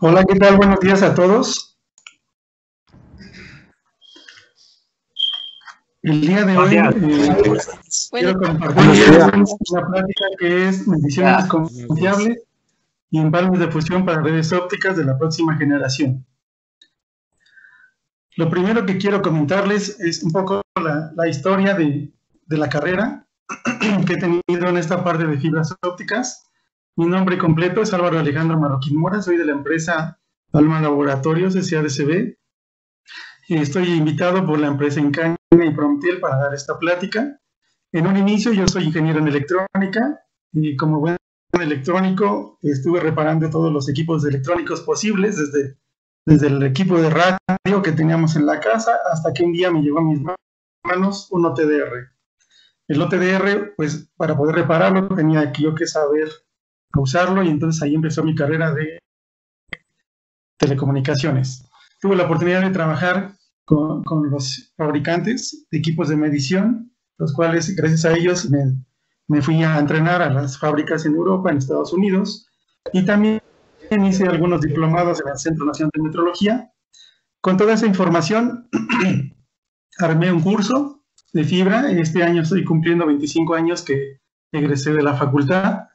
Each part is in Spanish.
Hola, ¿qué tal? Buenos días a todos. El día de hoy quiero compartir una plática que es mediciones confiables y empalmes de fusión para redes ópticas de la próxima generación. Lo primero que quiero comentarles es un poco la historia de la carrera que he tenido en esta parte de fibras ópticas. Mi nombre completo es Álvaro Alejandro Marroquín Mora, soy de la empresa Alma Laboratorios SADCB. Estoy invitado por la empresa Encaña y Promptel para dar esta plática. En un inicio yo soy ingeniero en electrónica y como buen electrónico estuve reparando todos los equipos electrónicos posibles, desde el equipo de radio que teníamos en la casa hasta que un día me llegó a mis manos un OTDR. El OTDR, pues para poder repararlo tenía yo que saber usarlo y entonces ahí empezó mi carrera de telecomunicaciones. Tuve la oportunidad de trabajar con los fabricantes de equipos de medición, los cuales gracias a ellos me fui a entrenar a las fábricas en Europa, en Estados Unidos, y también hice algunos diplomados en el Centro Nacional de Metrología. Con toda esa información armé un curso de fibra. Este año estoy cumpliendo 25 años que egresé de la facultad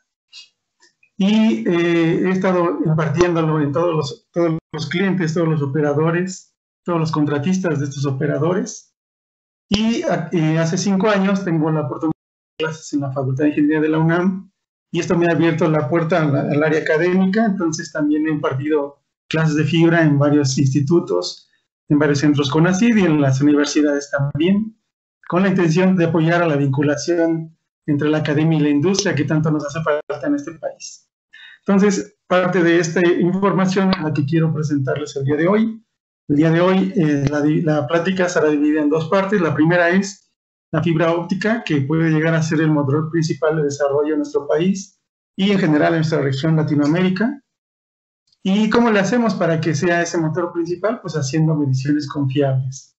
y he estado impartiéndolo en todos los clientes, todos los operadores, todos los contratistas de estos operadores. Y hace 5 años tengo la oportunidad de clases en la Facultad de Ingeniería de la UNAM y esto me ha abierto la puerta al área académica. Entonces también he impartido clases de fibra en varios institutos, en varios centros CONACYT y en las universidades también, con la intención de apoyar a la vinculación entre la academia y la industria que tanto nos hace falta en este país. Entonces, parte de esta información es la que quiero presentarles el día de hoy. El día de hoy la plática será dividida en dos partes. La primera es la fibra óptica, que puede llegar a ser el motor principal de desarrollo en nuestro país y en general en nuestra región Latinoamérica. ¿Y cómo le hacemos para que sea ese motor principal? Pues haciendo mediciones confiables.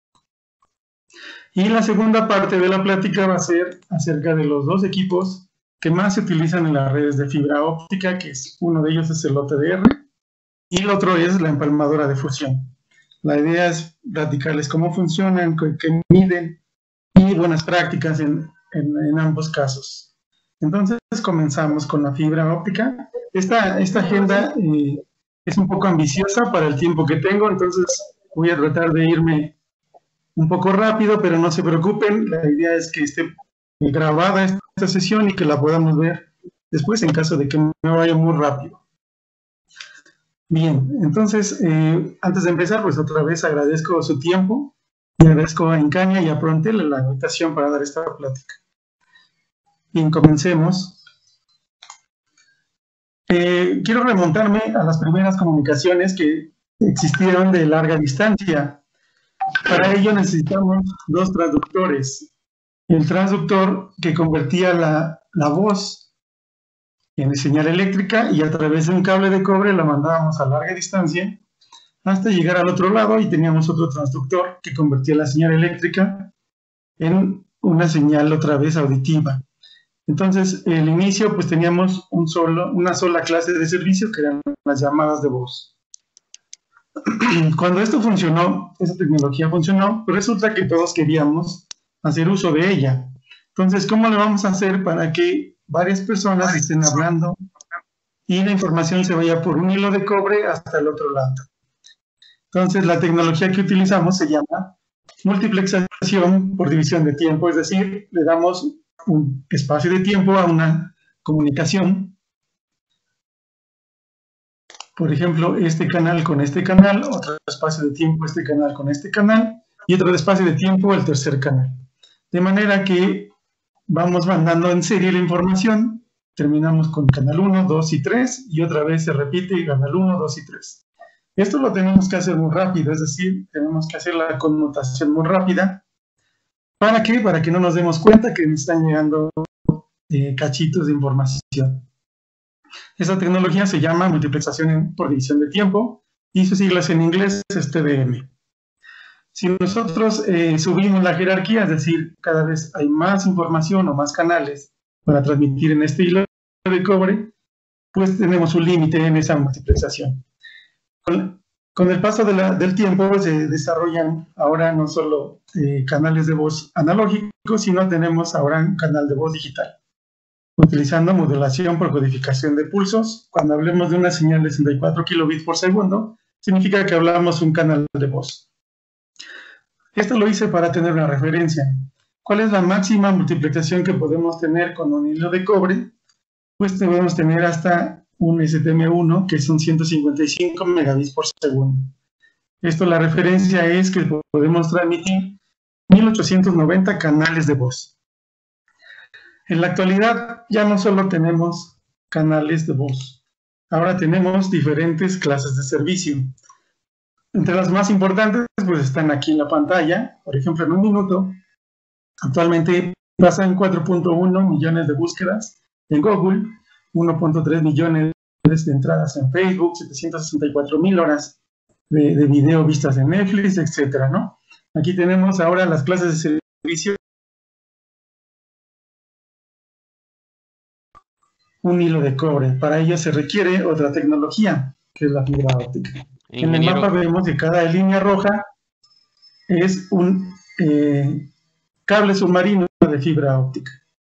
Y la segunda parte de la plática va a ser acerca de los dos equipos que más se utilizan en las redes de fibra óptica, que es uno de ellos es el OTDR y el otro es la empalmadora de fusión. La idea es platicarles cómo funcionan, qué miden y buenas prácticas en ambos casos. Entonces comenzamos con la fibra óptica. Esta agenda es un poco ambiciosa para el tiempo que tengo, entonces voy a tratar de irme un poco rápido, pero no se preocupen, la idea es que esté grabada esta sesión y que la podamos ver después en caso de que me vaya muy rápido. Bien, entonces, antes de empezar, pues otra vez agradezco su tiempo y agradezco a Encaña y a Promptel la invitación para dar esta plática. Bien, comencemos. Quiero remontarme a las primeras comunicaciones que existieron de larga distancia. Para ello necesitamos dos transductores. El transductor que convertía la voz en señal eléctrica y a través de un cable de cobre la mandábamos a larga distancia hasta llegar al otro lado y teníamos otro transductor que convertía la señal eléctrica en una señal otra vez auditiva. Entonces, el inicio pues teníamos una sola clase de servicio que eran las llamadas de voz. Cuando esto funcionó, esa tecnología funcionó, pues resulta que todos queríamos hacer uso de ella. Entonces, ¿cómo le vamos a hacer para que varias personas estén hablando y la información se vaya por un hilo de cobre hasta el otro lado? Entonces, la tecnología que utilizamos se llama multiplexación por división de tiempo, es decir, le damos un espacio de tiempo a una comunicación. Por ejemplo, este canal con este canal, otro espacio de tiempo, este canal con este canal, y otro espacio de tiempo, el tercer canal. De manera que vamos mandando en serie la información, terminamos con canal 1, 2 y 3, y otra vez se repite canal 1, 2 y 3. Esto lo tenemos que hacer muy rápido, es decir, tenemos que hacer la conmutación muy rápida. ¿Para qué? Para que no nos demos cuenta que nos están llegando cachitos de información. Esa tecnología se llama multiplexación por división de tiempo y sus siglas en inglés es TDM. Si nosotros subimos la jerarquía, es decir, cada vez hay más información o más canales para transmitir en este hilo de cobre, pues tenemos un límite en esa multiplexación. Con el paso del tiempo se desarrollan ahora no solo canales de voz analógicos, sino tenemos ahora un canal de voz digital, utilizando modulación por codificación de pulsos. Cuando hablemos de una señal de 64 kilobits por segundo, significa que hablamos un canal de voz. Esto lo hice para tener una referencia. ¿Cuál es la máxima multiplicación que podemos tener con un hilo de cobre? Pues podemos tener hasta un STM1, que son 155 megabits por segundo. Esto, la referencia es que podemos transmitir 1890 canales de voz. En la actualidad ya no solo tenemos canales de voz, ahora tenemos diferentes clases de servicio. Entre las más importantes pues están aquí en la pantalla. Por ejemplo, en un minuto actualmente pasan 4.1 millones de búsquedas en Google, 1.3 millones de entradas en Facebook, 764,000 horas de video vistas en Netflix, etcétera, ¿no? Aquí tenemos ahora las clases de servicio. Un hilo de cobre. Para ello se requiere otra tecnología, que es la fibra óptica. En el mapa vemos que cada línea roja es un cable submarino de fibra óptica.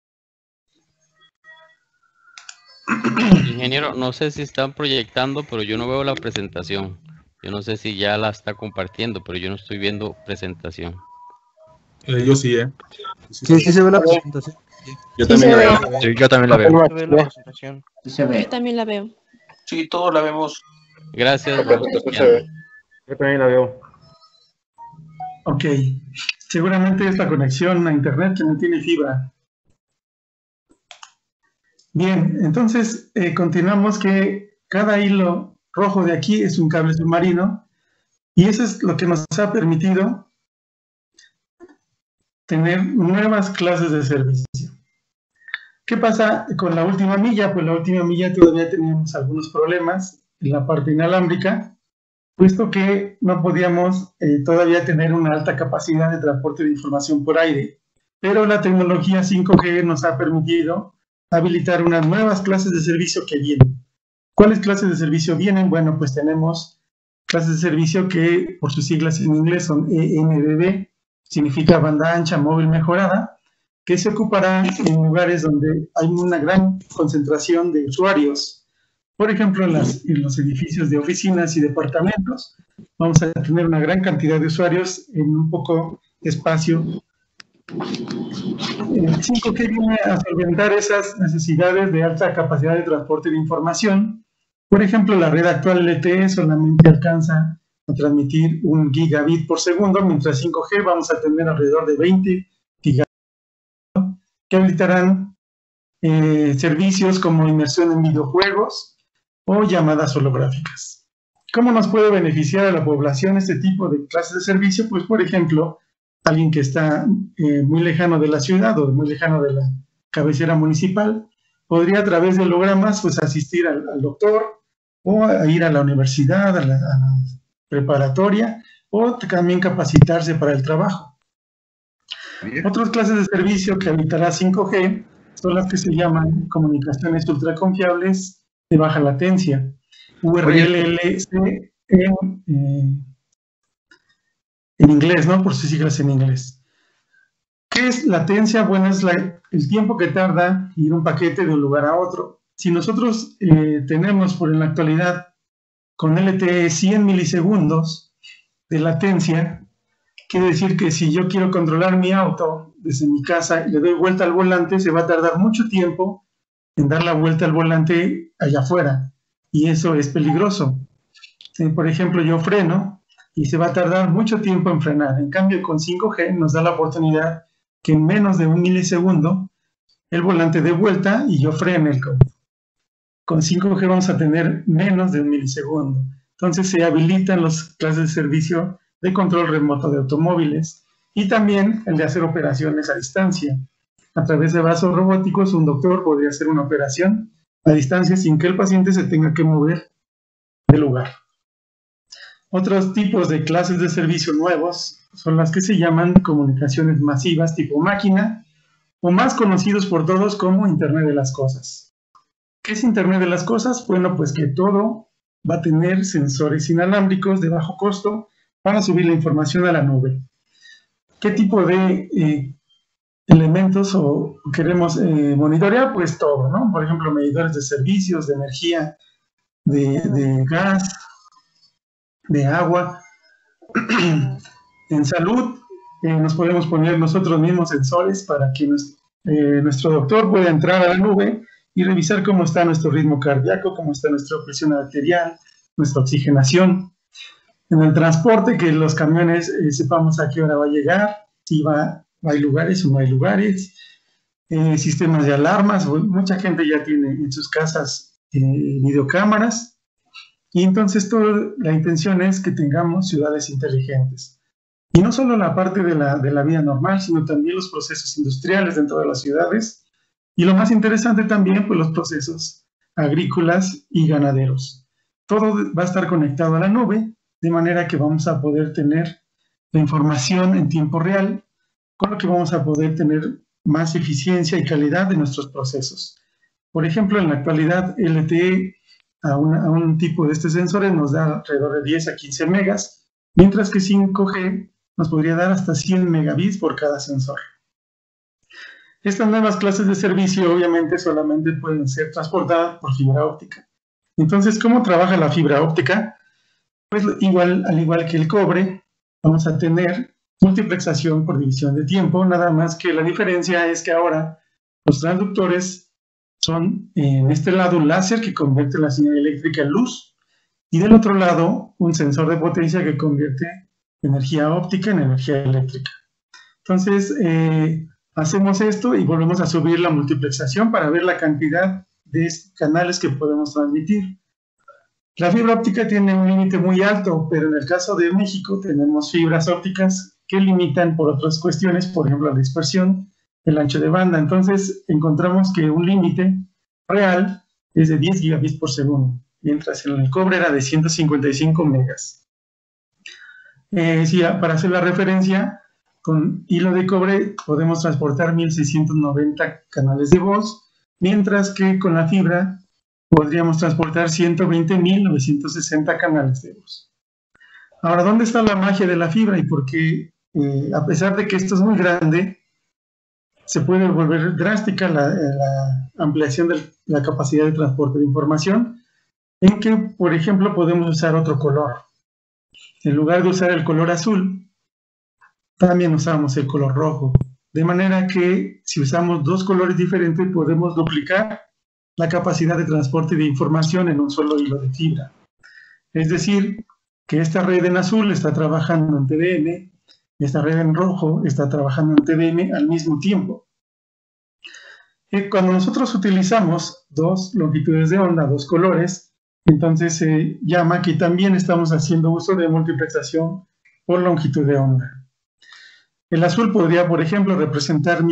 Ingeniero, no sé si están proyectando, pero yo no veo la presentación. Yo no sé si ya la está compartiendo, pero yo no estoy viendo presentación. Yo sí, Sí, sí se ve la presentación. Yo también la veo. Sí, yo también la veo. Se ve la presentación. Yo también la veo. Sí, todos la vemos. Gracias. Yo también la veo. Ok. Seguramente es la conexión a internet que no tiene fibra. Bien, entonces continuamos que cada hilo rojo de aquí es un cable submarino y eso es lo que nos ha permitido tener nuevas clases de servicio. ¿Qué pasa con la última milla? Pues la última milla todavía teníamos algunos problemas en la parte inalámbrica, puesto que no podíamos todavía tener una alta capacidad de transporte de información por aire, pero la tecnología 5G nos ha permitido habilitar unas nuevas clases de servicio que vienen. ¿Cuáles clases de servicio vienen? Bueno, pues tenemos clases de servicio que por sus siglas en inglés son EMBB, significa banda ancha móvil mejorada, que se ocupará en lugares donde hay una gran concentración de usuarios. Por ejemplo, en los edificios de oficinas y departamentos, vamos a tener una gran cantidad de usuarios en un poco espacio. El 5G viene a solventar esas necesidades de alta capacidad de transporte de información. Por ejemplo, la red actual LTE solamente alcanza a transmitir 1 gigabit por segundo, mientras 5G vamos a tener alrededor de 20 gigabits, que habilitarán servicios como inmersión en videojuegos o llamadas holográficas. ¿Cómo nos puede beneficiar a la población este tipo de clases de servicio? Pues, por ejemplo, alguien que está muy lejano de la ciudad o muy lejano de la cabecera municipal, podría a través de hologramas pues, asistir al doctor o a ir a la universidad, a la preparatoria, o también capacitarse para el trabajo. Otras clases de servicio que habilitará 5G son las que se llaman comunicaciones ultraconfiables de baja latencia, URLLC en inglés, ¿no? Por sus siglas en inglés. ¿Qué es latencia? Bueno, es el tiempo que tarda ir un paquete de un lugar a otro. Si nosotros tenemos en la actualidad con LTE 100 milisegundos de latencia, quiere decir que si yo quiero controlar mi auto desde mi casa y le doy vuelta al volante, se va a tardar mucho tiempo en dar la vuelta al volante allá afuera, y eso es peligroso. Por ejemplo, yo freno y se va a tardar mucho tiempo en frenar. En cambio, con 5G nos da la oportunidad que en menos de 1 milisegundo el volante dé vuelta y yo frene el auto. Con 5G vamos a tener menos de 1 milisegundo. Entonces se habilitan las clases de servicio de control remoto de automóviles y también el de hacer operaciones a distancia. A través de brazos robóticos, un doctor podría hacer una operación a distancia sin que el paciente se tenga que mover de lugar. Otros tipos de clases de servicio nuevos son las que se llaman comunicaciones masivas tipo máquina, o más conocidos por todos como Internet de las Cosas. ¿Qué es Internet de las Cosas? Bueno, pues que todo va a tener sensores inalámbricos de bajo costo para subir la información a la nube. ¿Qué tipo de elementos o queremos monitorear? Pues todo, ¿no? Por ejemplo, medidores de servicios, de energía, de gas, de agua. En salud, nos podemos poner nosotros mismos sensores para que nuestro doctor pueda entrar a la nube y revisar cómo está nuestro ritmo cardíaco, cómo está nuestra presión arterial, nuestra oxigenación. En el transporte, que los camiones sepamos a qué hora va a llegar, si hay lugares o no hay lugares. Sistemas de alarmas, mucha gente ya tiene en sus casas videocámaras. Y entonces la intención es que tengamos ciudades inteligentes. Y no solo la parte de la vida normal, sino también los procesos industriales dentro de las ciudades. Y lo más interesante también, pues los procesos agrícolas y ganaderos. Todo va a estar conectado a la nube, de manera que vamos a poder tener la información en tiempo real, con lo que vamos a poder tener más eficiencia y calidad de nuestros procesos. Por ejemplo, en la actualidad, LTE a un tipo de sensores nos da alrededor de 10 a 15 megas, mientras que 5G nos podría dar hasta 100 megabits por cada sensor. Estas nuevas clases de servicio obviamente solamente pueden ser transportadas por fibra óptica. Entonces, ¿cómo trabaja la fibra óptica? Pues al igual que el cobre, vamos a tener multiplexación por división de tiempo, nada más que la diferencia es que ahora los transductores son en este lado un láser que convierte la señal eléctrica en luz y del otro lado un sensor de potencia que convierte energía óptica en energía eléctrica. Entonces hacemos esto y volvemos a subir la multiplexación para ver la cantidad de canales que podemos transmitir. La fibra óptica tiene un límite muy alto, pero en el caso de México tenemos fibras ópticas que limitan por otras cuestiones, por ejemplo la dispersión, el ancho de banda. Entonces encontramos que un límite real es de 10 gigabits por segundo, mientras en el cobre era de 155 megas. Para hacer la referencia, con hilo de cobre podemos transportar 1690 canales de voz, mientras que con la fibra podríamos transportar 120.960 canales de voz. Ahora, ¿dónde está la magia de la fibra y por qué, a pesar de que esto es muy grande, se puede volver drástica la ampliación de la capacidad de transporte de información? En que, por ejemplo, podemos usar otro color. En lugar de usar el color azul, también usamos el color rojo. De manera que si usamos dos colores diferentes, podemos duplicar la capacidad de transporte de información en un solo hilo de fibra. Es decir, que esta red en azul está trabajando en TDM, esta red en rojo está trabajando en TDM al mismo tiempo. Cuando nosotros utilizamos dos longitudes de onda, dos colores, entonces se llama que también estamos haciendo uso de multiplexación por longitud de onda. El azul podría, por ejemplo, representar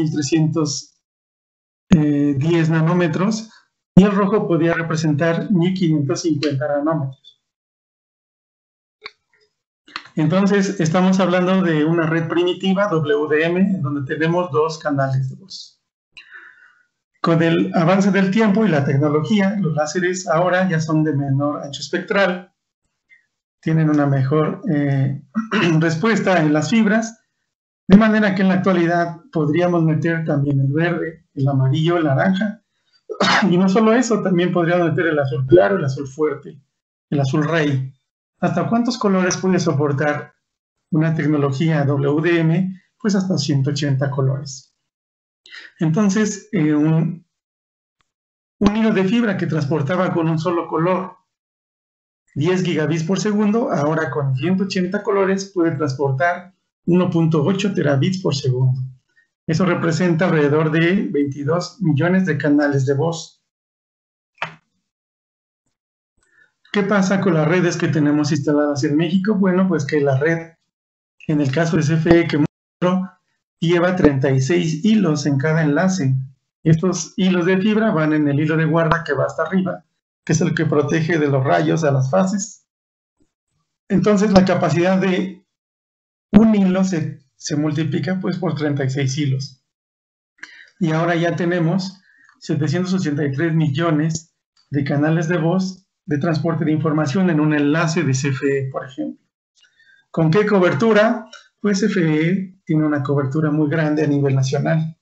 1310 nanómetros y el rojo podría representar 1550 nanómetros. Entonces, estamos hablando de una red primitiva, WDM, en donde tenemos dos canales de voz. Con el avance del tiempo y la tecnología, los láseres ahora ya son de menor ancho espectral, tienen una mejor respuesta en las fibras, de manera que en la actualidad podríamos meter también el verde, el amarillo, el naranja, y no solo eso, también podríamos meter el azul claro, el azul fuerte, el azul rey. ¿Hasta cuántos colores puede soportar una tecnología WDM? Pues hasta 180 colores. Entonces, un hilo de fibra que transportaba con un solo color 10 gigabits por segundo, ahora con 180 colores puede transportar 1.8 terabits por segundo. Eso representa alrededor de 22 millones de canales de voz. ¿Qué pasa con las redes que tenemos instaladas en México? Bueno, pues que la red, en el caso de CFE que muestro, lleva 36 hilos en cada enlace. Estos hilos de fibra van en el hilo de guarda que va hasta arriba, que es el que protege de los rayos a las fases. Entonces la capacidad de un hilo se multiplica pues por 36 hilos. Y ahora ya tenemos 783 millones de canales de voz de transporte de información en un enlace de CFE, por ejemplo. ¿Con qué cobertura? Pues CFE tiene una cobertura muy grande a nivel nacional.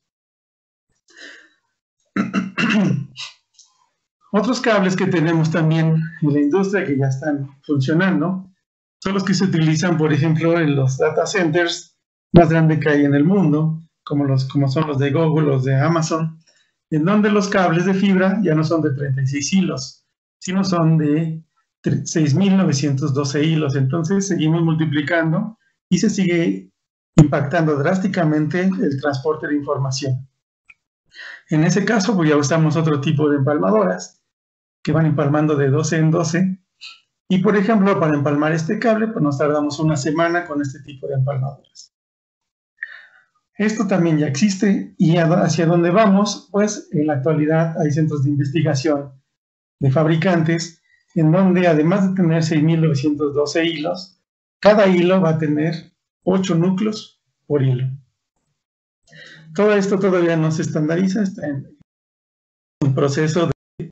Otros cables que tenemos también en la industria que ya están funcionando son los que se utilizan, por ejemplo, en los data centers más grandes que hay en el mundo, como son los de Google, los de Amazon, en donde los cables de fibra ya no son de 36 hilos, sino son de 6.912 hilos. Entonces seguimos multiplicando y se sigue impactando drásticamente el transporte de información. En ese caso, pues ya usamos otro tipo de empalmadoras que van empalmando de 12 en 12. Y por ejemplo, para empalmar este cable, pues nos tardamos una semana con este tipo de empalmadoras. Esto también ya existe. Y hacia dónde vamos, pues en la actualidad hay centros de investigación de fabricantes en donde además de tener 6.912 hilos, cada hilo va a tener 8 núcleos por hilo. Todo esto todavía no se estandariza, está en un proceso de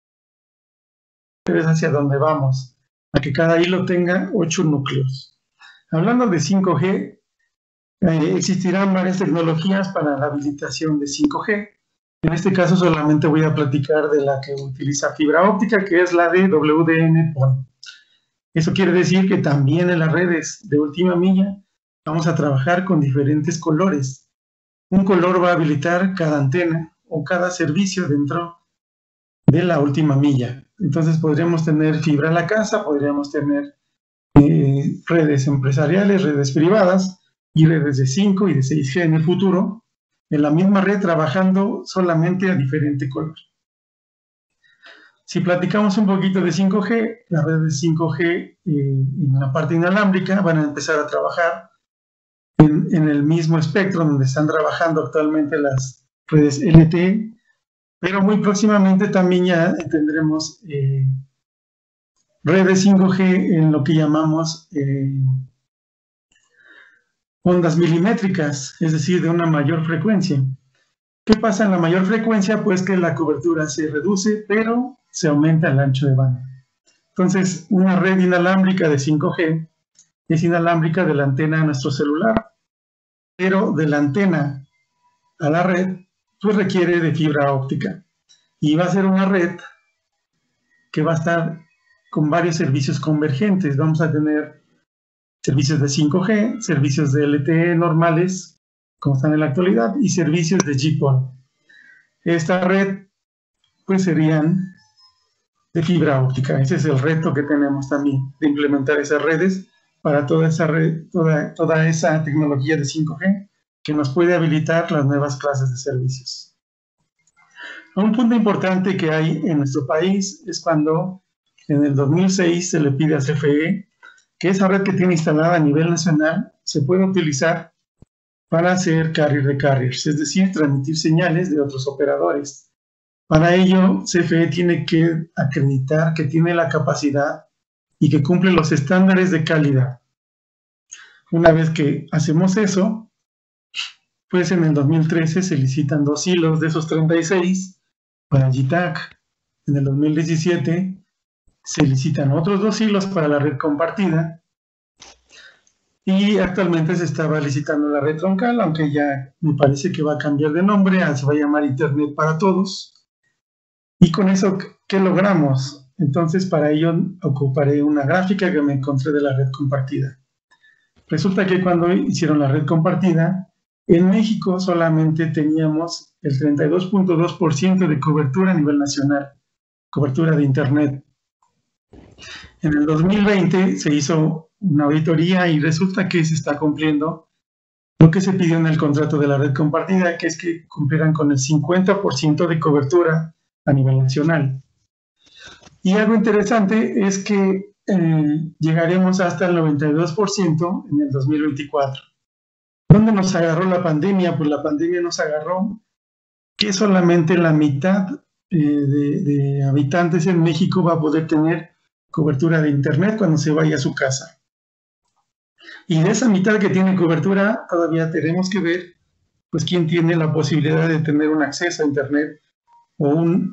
ver hacia dónde vamos, a que cada hilo tenga 8 núcleos. Hablando de 5G, existirán varias tecnologías para la habilitación de 5G. En este caso solamente voy a platicar de la que utiliza fibra óptica, que es la de WDM-PON. Eso quiere decir que también en las redes de última milla vamos a trabajar con diferentes colores. Un color va a habilitar cada antena o cada servicio dentro de la última milla. Entonces podríamos tener fibra a la casa, podríamos tener redes empresariales, redes privadas y redes de 5 y de 6G en el futuro, en la misma red trabajando solamente a diferente color. Si platicamos un poquito de 5G, las redes 5G en la parte inalámbrica van a empezar a trabajar en el mismo espectro donde están trabajando actualmente las redes LTE, pero muy próximamente también ya tendremos redes 5G en lo que llamamos ondas milimétricas, es decir, de una mayor frecuencia. ¿Qué pasa en la mayor frecuencia? Pues que la cobertura se reduce, pero se aumenta el ancho de banda. Entonces, una red inalámbrica de 5G es inalámbrica de la antena a nuestro celular, pero de la antena a la red, pues requiere de fibra óptica. Y va a ser una red que va a estar con varios servicios convergentes. Vamos a tener servicios de 5G, servicios de LTE normales, como están en la actualidad, y servicios de GPON. Esta red, pues serían de fibra óptica. Ese es el reto que tenemos también, de implementar esas redes para toda esa red, toda esa tecnología de 5G que nos puede habilitar las nuevas clases de servicios. Un punto importante que hay en nuestro país es cuando en el 2006 se le pide a CFE que esa red que tiene instalada a nivel nacional se pueda utilizar para hacer carrier de carriers, es decir, transmitir señales de otros operadores. Para ello, CFE tiene que acreditar que tiene la capacidad y que cumple los estándares de calidad. Una vez que hacemos eso, pues en el 2013 se licitan 2 hilos de esos 36 para GTAC. En el 2017 se licitan otros 2 hilos para la red compartida. Y actualmente se estaba licitando la red troncal, aunque ya me parece que va a cambiar de nombre, se va a llamar Internet para Todos. Y con eso, ¿qué logramos? Entonces, para ello ocuparé una gráfica que me encontré de la red compartida. Resulta que cuando hicieron la red compartida, en México solamente teníamos el 32.2% de cobertura a nivel nacional, cobertura de Internet. En el 2020 se hizo una auditoría y resulta que se está cumpliendo lo que se pidió en el contrato de la red compartida, que es que cumplieran con el 50% de cobertura a nivel nacional. Y algo interesante es que llegaremos hasta el 92% en el 2024. ¿Dónde nos agarró la pandemia? Pues la pandemia nos agarró que solamente la mitad de habitantes en México va a poder tener cobertura de Internet cuando se vaya a su casa. Y de esa mitad que tiene cobertura, todavía tenemos que ver pues quién tiene la posibilidad de tener un acceso a Internet o un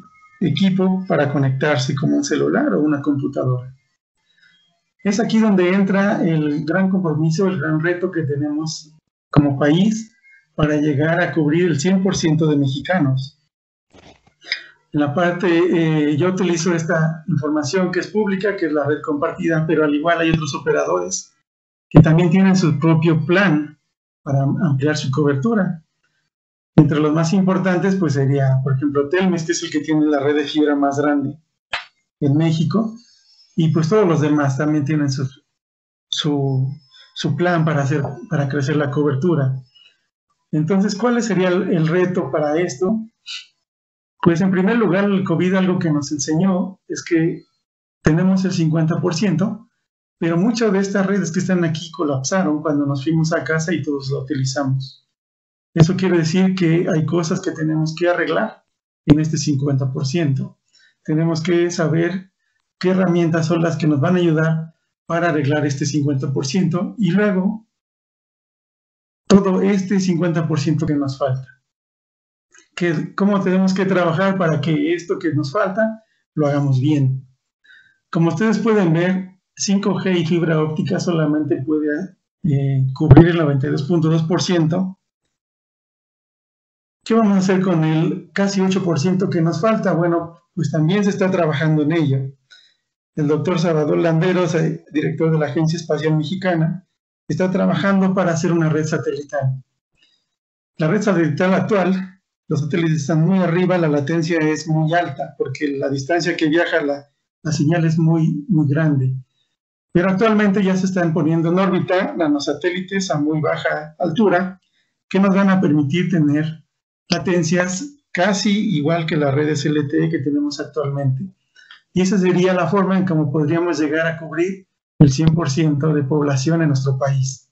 equipo para conectarse como un celular o una computadora. Es aquí donde entra el gran compromiso, el gran reto que tenemos como país para llegar a cubrir el 100% de mexicanos. En la parte, yo utilizo esta información que es pública, que es la red compartida, pero al igual hay otros operadores que también tienen su propio plan para ampliar su cobertura. Entre los más importantes, pues sería, por ejemplo, Telmex, que es el que tiene la red de fibra más grande en México, y pues todos los demás también tienen su plan para crecer la cobertura. Entonces, ¿cuál sería el reto para esto? Pues en primer lugar, el COVID algo que nos enseñó es que tenemos el 50%, pero muchas de estas redes que están aquí colapsaron cuando nos fuimos a casa y todos la utilizamos. Eso quiere decir que hay cosas que tenemos que arreglar en este 50%. Tenemos que saber qué herramientas son las que nos van a ayudar para arreglar este 50% y luego todo este 50% que nos falta. ¿Cómo tenemos que trabajar para que esto que nos falta lo hagamos bien? Como ustedes pueden ver, 5G y fibra óptica solamente puede cubrir el 92.2%. ¿Qué vamos a hacer con el casi 8% que nos falta? Bueno, pues también se está trabajando en ello. El doctor Salvador Landeros, director de la Agencia Espacial Mexicana, está trabajando para hacer una red satelital. La red satelital actual, los satélites están muy arriba, la latencia es muy alta, porque la distancia que viaja la señal es muy, muy grande. Pero actualmente ya se están poniendo en órbita nanosatélites a muy baja altura, que nos van a permitir tener latencias casi igual que las redes LTE que tenemos actualmente. Y esa sería la forma en cómo podríamos llegar a cubrir el 100% de población en nuestro país.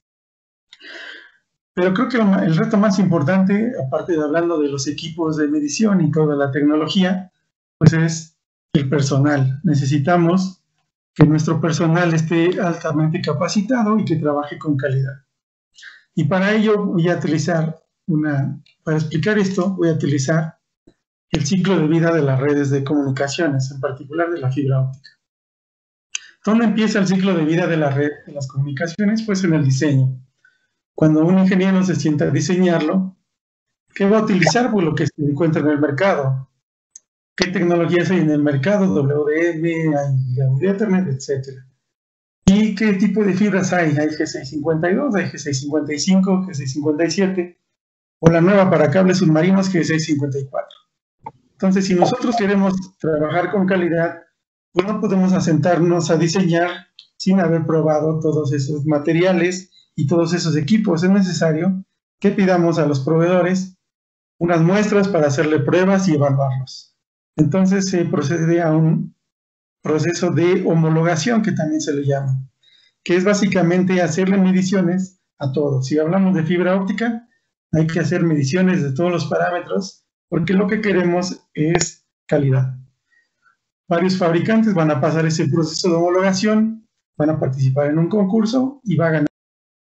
Pero creo que el reto más importante, aparte de hablando de los equipos de medición y toda la tecnología, pues es el personal. Necesitamos que nuestro personal esté altamente capacitado y que trabaje con calidad. Y para ello voy a utilizar para explicar esto, voy a utilizar el ciclo de vida de las redes de comunicaciones, en particular de la fibra óptica. ¿Dónde empieza el ciclo de vida de la red de las comunicaciones? Pues en el diseño. Cuando un ingeniero se sienta a diseñarlo, ¿qué va a utilizar? Pues lo que se encuentra en el mercado. ¿Qué tecnologías hay en el mercado? WDM, hay Ethernet, etc. ¿Y qué tipo de fibras hay? Hay G652, hay G655, G657, o la nueva para cables submarinos G654. Entonces, si nosotros queremos trabajar con calidad, pues no podemos asentarnos a diseñar sin haber probado todos esos materiales y todos esos equipos. Es necesario que pidamos a los proveedores unas muestras para hacerle pruebas y evaluarlos. Entonces se procede a un proceso de homologación, que también se le llama, que es básicamente hacerle mediciones a todos. Si hablamos de fibra óptica, hay que hacer mediciones de todos los parámetros, porque lo que queremos es calidad. Varios fabricantes van a pasar ese proceso de homologación, van a participar en un concurso y va a ganar.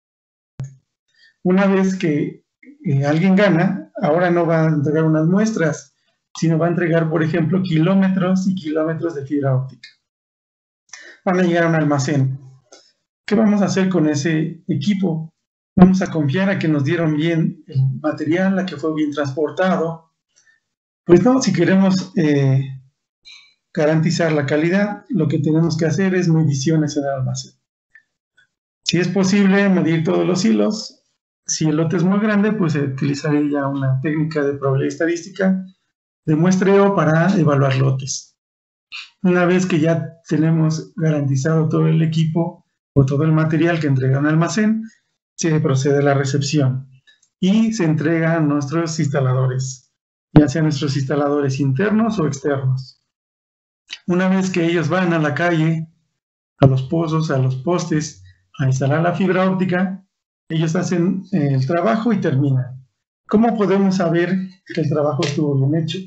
Una vez que alguien gana, ahora no va a entregar unas muestras, sino va a entregar, por ejemplo, kilómetros y kilómetros de fibra óptica. Van a llegar a un almacén. ¿Qué vamos a hacer con ese equipo? Vamos a confiar a que nos dieron bien el material, a que fue bien transportado. Pues no, si queremos garantizar la calidad, lo que tenemos que hacer es mediciones en el almacén. Si es posible medir todos los hilos, si el lote es muy grande, pues se utilizaría una técnica de probabilidad estadística de muestreo para evaluar lotes. Una vez que ya tenemos garantizado todo el equipo o todo el material que entrega un almacén, se procede a la recepción y se entrega a nuestros instaladores, ya sean nuestros instaladores internos o externos. Una vez que ellos van a la calle, a los pozos, a los postes, a instalar la fibra óptica, ellos hacen el trabajo y terminan. ¿Cómo podemos saber que el trabajo estuvo bien hecho?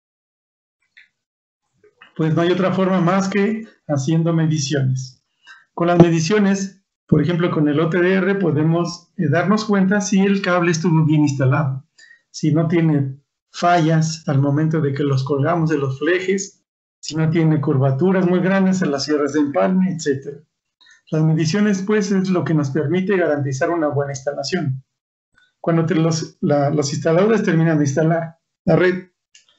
Pues no hay otra forma más que haciendo mediciones. Con las mediciones, por ejemplo, con el OTDR podemos darnos cuenta si el cable estuvo bien instalado, si no tiene fallas al momento de que los colgamos de los flejes, si no tiene curvaturas muy grandes en las sierras de empalme, etc. Las mediciones, pues, es lo que nos permite garantizar una buena instalación. Cuando los instaladores terminan de instalar la red,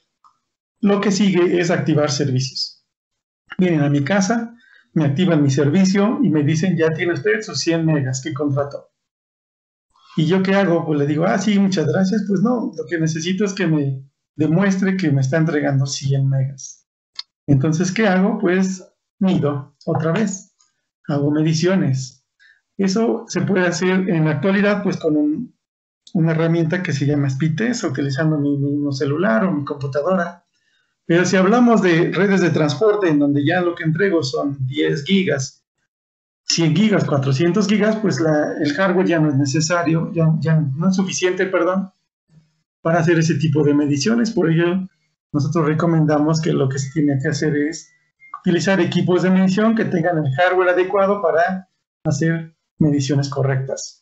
lo que sigue es activar servicios. Vienen a mi casa, me activan mi servicio y me dicen, ya tiene usted sus 100 megas que contrató. ¿Y yo qué hago? Pues le digo, sí, muchas gracias. Pues no, lo que necesito es que me demuestre que me está entregando 100 megas. Entonces, ¿qué hago? Pues mido otra vez, hago mediciones. Eso se puede hacer en la actualidad pues con una herramienta que se llama Speedtest, utilizando mi celular o mi computadora. Pero si hablamos de redes de transporte, en donde ya lo que entrego son 10 gigas, 100 gigas, 400 gigas, pues el hardware ya no es necesario, ya no es suficiente, para hacer ese tipo de mediciones. Por ello, nosotros recomendamos que lo que se tiene que hacer es utilizar equipos de medición que tengan el hardware adecuado para hacer mediciones correctas.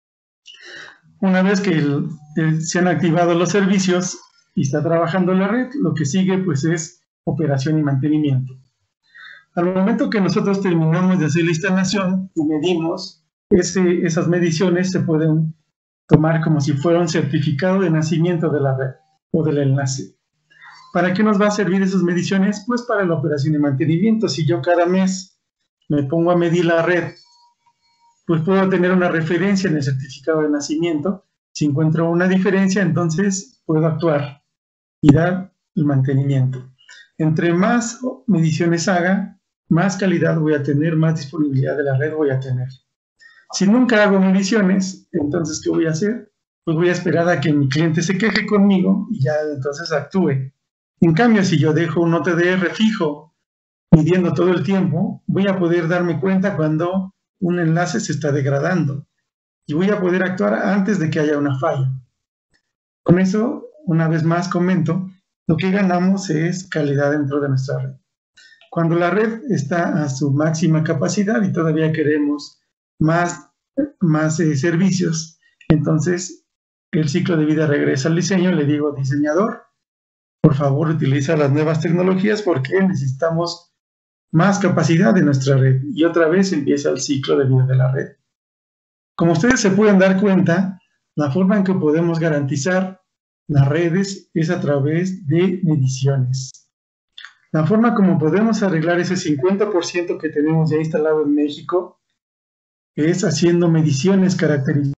Una vez que se han activado los servicios y está trabajando la red, lo que sigue pues es operación y mantenimiento. Al momento que nosotros terminamos de hacer la instalación y medimos, esas mediciones se pueden tomar como si fuera un certificado de nacimiento de la red o del enlace. ¿Para qué nos va a servir esas mediciones? Pues para la operación y mantenimiento. Si yo cada mes me pongo a medir la red, pues puedo tener una referencia en el certificado de nacimiento. Si encuentro una diferencia, entonces puedo actuar y dar el mantenimiento. Entre más mediciones haga, más calidad voy a tener, más disponibilidad de la red voy a tener. Si nunca hago mediciones, entonces, ¿qué voy a hacer? Pues voy a esperar a que mi cliente se queje conmigo y ya entonces actúe. En cambio, si yo dejo un OTDR fijo, midiendo todo el tiempo, voy a poder darme cuenta cuando un enlace se está degradando y voy a poder actuar antes de que haya una falla. Con eso, una vez más comento, lo que ganamos es calidad dentro de nuestra red. Cuando la red está a su máxima capacidad y todavía queremos más servicios, entonces el ciclo de vida regresa al diseño. Le digo, diseñador, por favor utiliza las nuevas tecnologías porque necesitamos más capacidad de nuestra red. Y otra vez empieza el ciclo de vida de la red. Como ustedes se pueden dar cuenta, la forma en que podemos garantizar las redes es a través de mediciones. La forma como podemos arreglar ese 50% que tenemos ya instalado en México es haciendo mediciones características.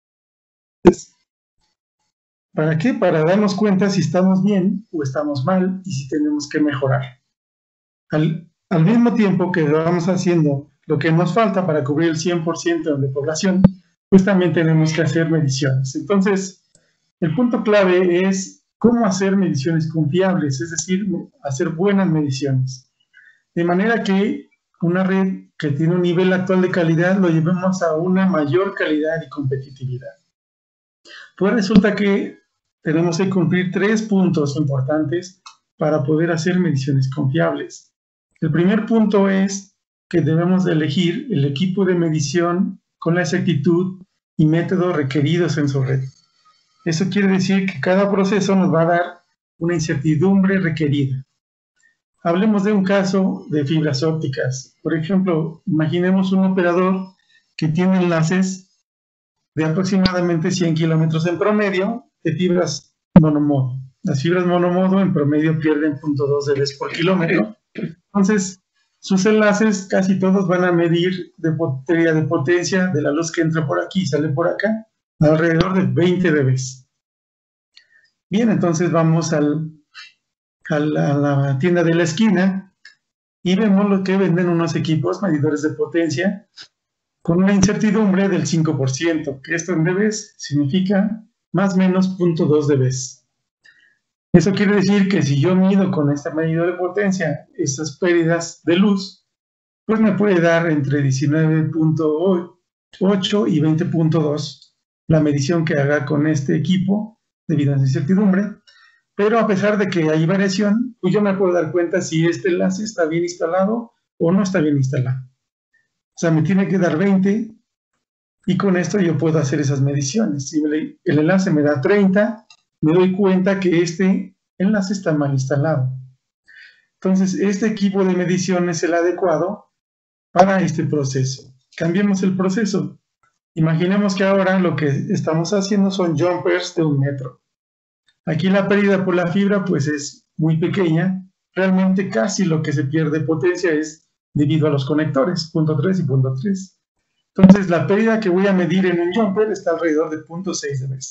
¿Para qué? Para darnos cuenta si estamos bien o estamos mal y si tenemos que mejorar. Al mismo tiempo que vamos haciendo lo que nos falta para cubrir el 100% de población, pues también tenemos que hacer mediciones. Entonces, el punto clave es cómo hacer mediciones confiables, es decir, hacer buenas mediciones. De manera que una red que tiene un nivel actual de calidad lo llevemos a una mayor calidad y competitividad. Pues resulta que tenemos que cumplir 3 puntos importantes para poder hacer mediciones confiables. El primer punto es que debemos de elegir el equipo de medición con la exactitud y métodos requeridos en su red. Eso quiere decir que cada proceso nos va a dar una incertidumbre requerida. Hablemos de un caso de fibras ópticas. Por ejemplo, imaginemos un operador que tiene enlaces de aproximadamente 100 kilómetros en promedio de fibras monomodo. Las fibras monomodo en promedio pierden 0.2 dB por kilómetro. Entonces, sus enlaces casi todos van a medir de potencia de la luz que entra por aquí y sale por acá, alrededor de 20 dB. Bien, entonces vamos a la tienda de la esquina y vemos lo que venden unos equipos medidores de potencia con una incertidumbre del 5%, que esto en dB significa más o menos 0.2 dB. Eso quiere decir que si yo mido con este medidor de potencia estas pérdidas de luz, pues me puede dar entre 19.8 y 20.2 la medición que haga con este equipo debido a esa incertidumbre. Pero a pesar de que hay variación, pues yo me puedo dar cuenta si este enlace está bien instalado o no está bien instalado. O sea, me tiene que dar 20 y con esto yo puedo hacer esas mediciones. Si el enlace me da 30, me doy cuenta que este enlace está mal instalado. Entonces, este equipo de medición es el adecuado para este proceso. Cambiemos el proceso. Imaginemos que ahora lo que estamos haciendo son jumpers de 1 metro. Aquí la pérdida por la fibra pues es muy pequeña. Realmente casi lo que se pierde potencia es debido a los conectores, punto 3 y punto 3. Entonces la pérdida que voy a medir en un jumper está alrededor de 0.6 dB.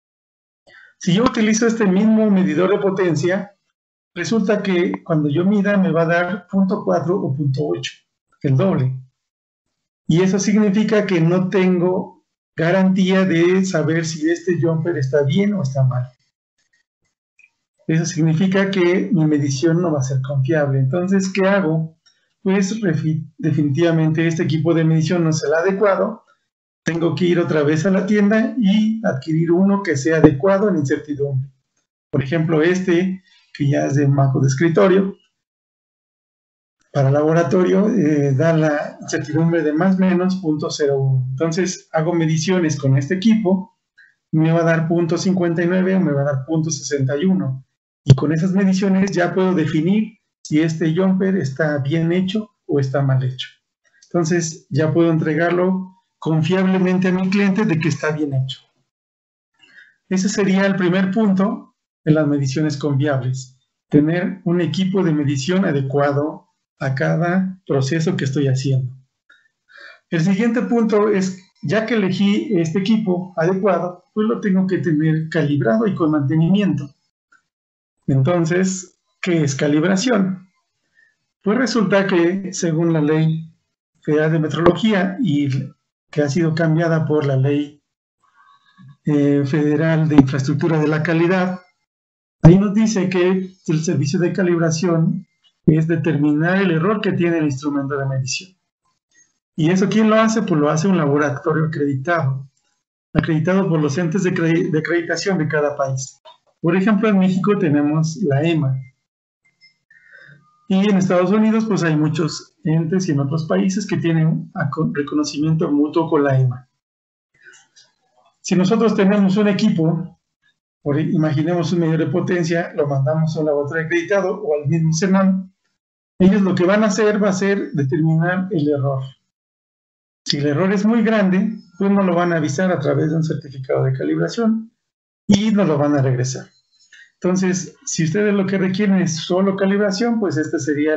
Si yo utilizo este mismo medidor de potencia, resulta que cuando yo mida me va a dar 0.4 o 0.8, el doble. Y eso significa que no tengo garantía de saber si este jumper está bien o está mal. Eso significa que mi medición no va a ser confiable. Entonces, ¿qué hago? Pues definitivamente este equipo de medición no es el adecuado. Tengo que ir otra vez a la tienda y adquirir uno que sea adecuado en incertidumbre. Por ejemplo, este, que ya es de banco de escritorio. Para laboratorio da la incertidumbre de más o menos 0.01. Entonces hago mediciones con este equipo, me va a dar 0.59 o me va a dar 0.61. Y con esas mediciones ya puedo definir si este jumper está bien hecho o está mal hecho. Entonces ya puedo entregarlo confiablemente a mi cliente de que está bien hecho. Ese sería el primer punto en las mediciones confiables. Tener un equipo de medición adecuado a cada proceso que estoy haciendo. El siguiente punto es, ya que elegí este equipo adecuado, pues lo tengo que tener calibrado y con mantenimiento. Entonces, ¿qué es calibración? Pues resulta que según la Ley Federal de Metrología y que ha sido cambiada por la Ley Federal de Infraestructura de la Calidad, ahí nos dice que el servicio de calibración es determinar el error que tiene el instrumento de medición. ¿Y eso quién lo hace? Pues lo hace un laboratorio acreditado por los entes de acreditación de cada país. Por ejemplo, en México tenemos la EMA. Y en Estados Unidos, pues hay muchos entes y en otros países que tienen reconocimiento mutuo con la EMA. Si nosotros tenemos un equipo, imaginemos un medidor de potencia, lo mandamos a un laboratorio acreditado o al mismo CENAM, ellos lo que van a hacer va a ser determinar el error. Si el error es muy grande, pues nos lo van a avisar a través de un certificado de calibración y nos lo van a regresar. Entonces, si ustedes lo que requieren es solo calibración, pues este sería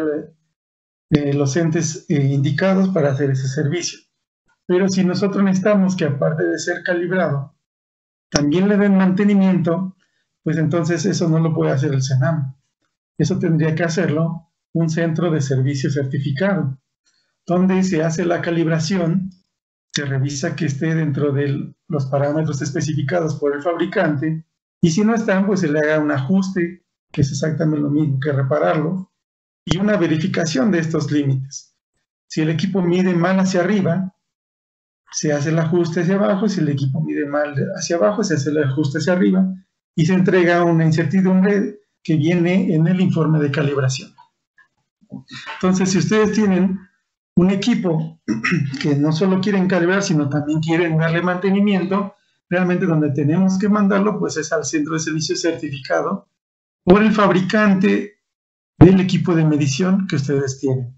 los entes indicados para hacer ese servicio. Pero si nosotros necesitamos que aparte de ser calibrado, también le den mantenimiento, pues entonces eso no lo puede hacer el CENAM. Eso tendría que hacerlo un centro de servicio certificado, donde se hace la calibración, se revisa que esté dentro de los parámetros especificados por el fabricante, y si no están, pues se le haga un ajuste, que es exactamente lo mismo que repararlo, y una verificación de estos límites. Si el equipo mide mal hacia arriba, se hace el ajuste hacia abajo. Si el equipo mide mal hacia abajo, se hace el ajuste hacia arriba, y se entrega una incertidumbre que viene en el informe de calibración. Entonces, si ustedes tienen un equipo que no solo quieren calibrar, sino también quieren darle mantenimiento, realmente donde tenemos que mandarlo pues es al centro de servicio certificado por el fabricante del equipo de medición que ustedes tienen.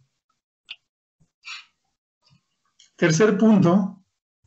Tercer punto,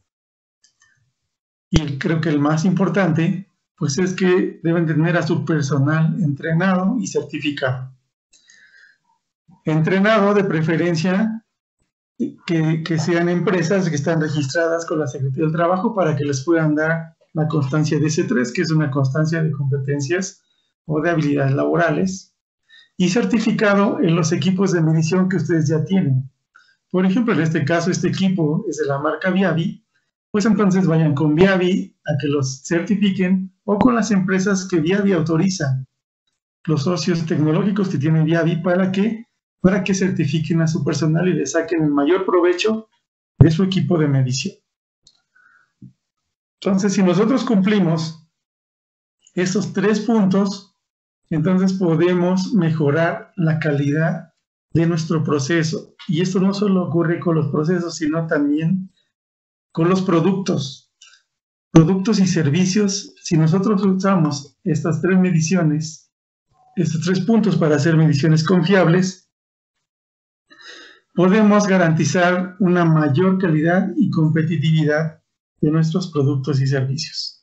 y creo que el más importante, pues es que deben tener a su personal entrenado y certificado. Entrenado de preferencia que sean empresas que están registradas con la Secretaría del Trabajo para que les puedan dar la constancia de S3, que es una constancia de competencias o de habilidades laborales, y certificado en los equipos de medición que ustedes ya tienen. Por ejemplo, en este caso, este equipo es de la marca Viavi, pues entonces vayan con Viavi a que los certifiquen o con las empresas que Viavi autoriza, los socios tecnológicos que tiene Viavi para que certifiquen a su personal y le saquen el mayor provecho de su equipo de medición. Entonces, si nosotros cumplimos estos 3 puntos, entonces podemos mejorar la calidad de nuestro proceso. Y esto no solo ocurre con los procesos, sino también con los productos. Productos y servicios, si nosotros usamos estas 3 mediciones estos 3 puntos para hacer mediciones confiables, podemos garantizar una mayor calidad y competitividad de nuestros productos y servicios.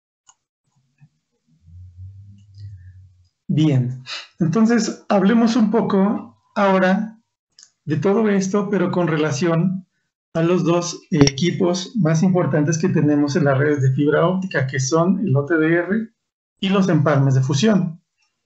Bien, entonces hablemos un poco ahora de todo esto, pero con relación a los 2 equipos más importantes que tenemos en las redes de fibra óptica, que son el OTDR y los empalmes de fusión.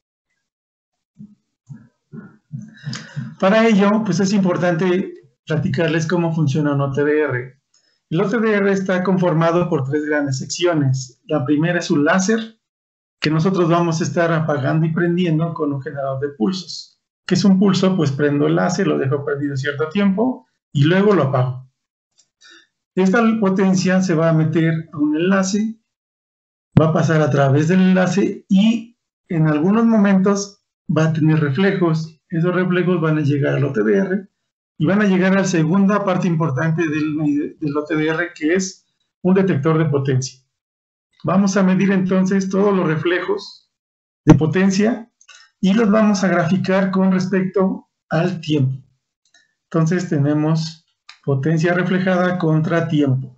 Para ello, pues es importante platicarles cómo funciona un OTDR. El OTDR está conformado por 3 grandes secciones. La primera es un láser, que nosotros vamos a estar apagando y prendiendo con un generador de pulsos. ¿Qué es un pulso? Pues prendo el láser, lo dejo prendido cierto tiempo y luego lo apago. Esta potencia se va a meter a un enlace, va a pasar a través del enlace y en algunos momentos va a tener reflejos. Esos reflejos van a llegar al OTDR y van a llegar a la segunda parte importante del OTDR, que es un detector de potencia. Vamos a medir entonces todos los reflejos de potencia y los vamos a graficar con respecto al tiempo. Entonces tenemos potencia reflejada contra tiempo.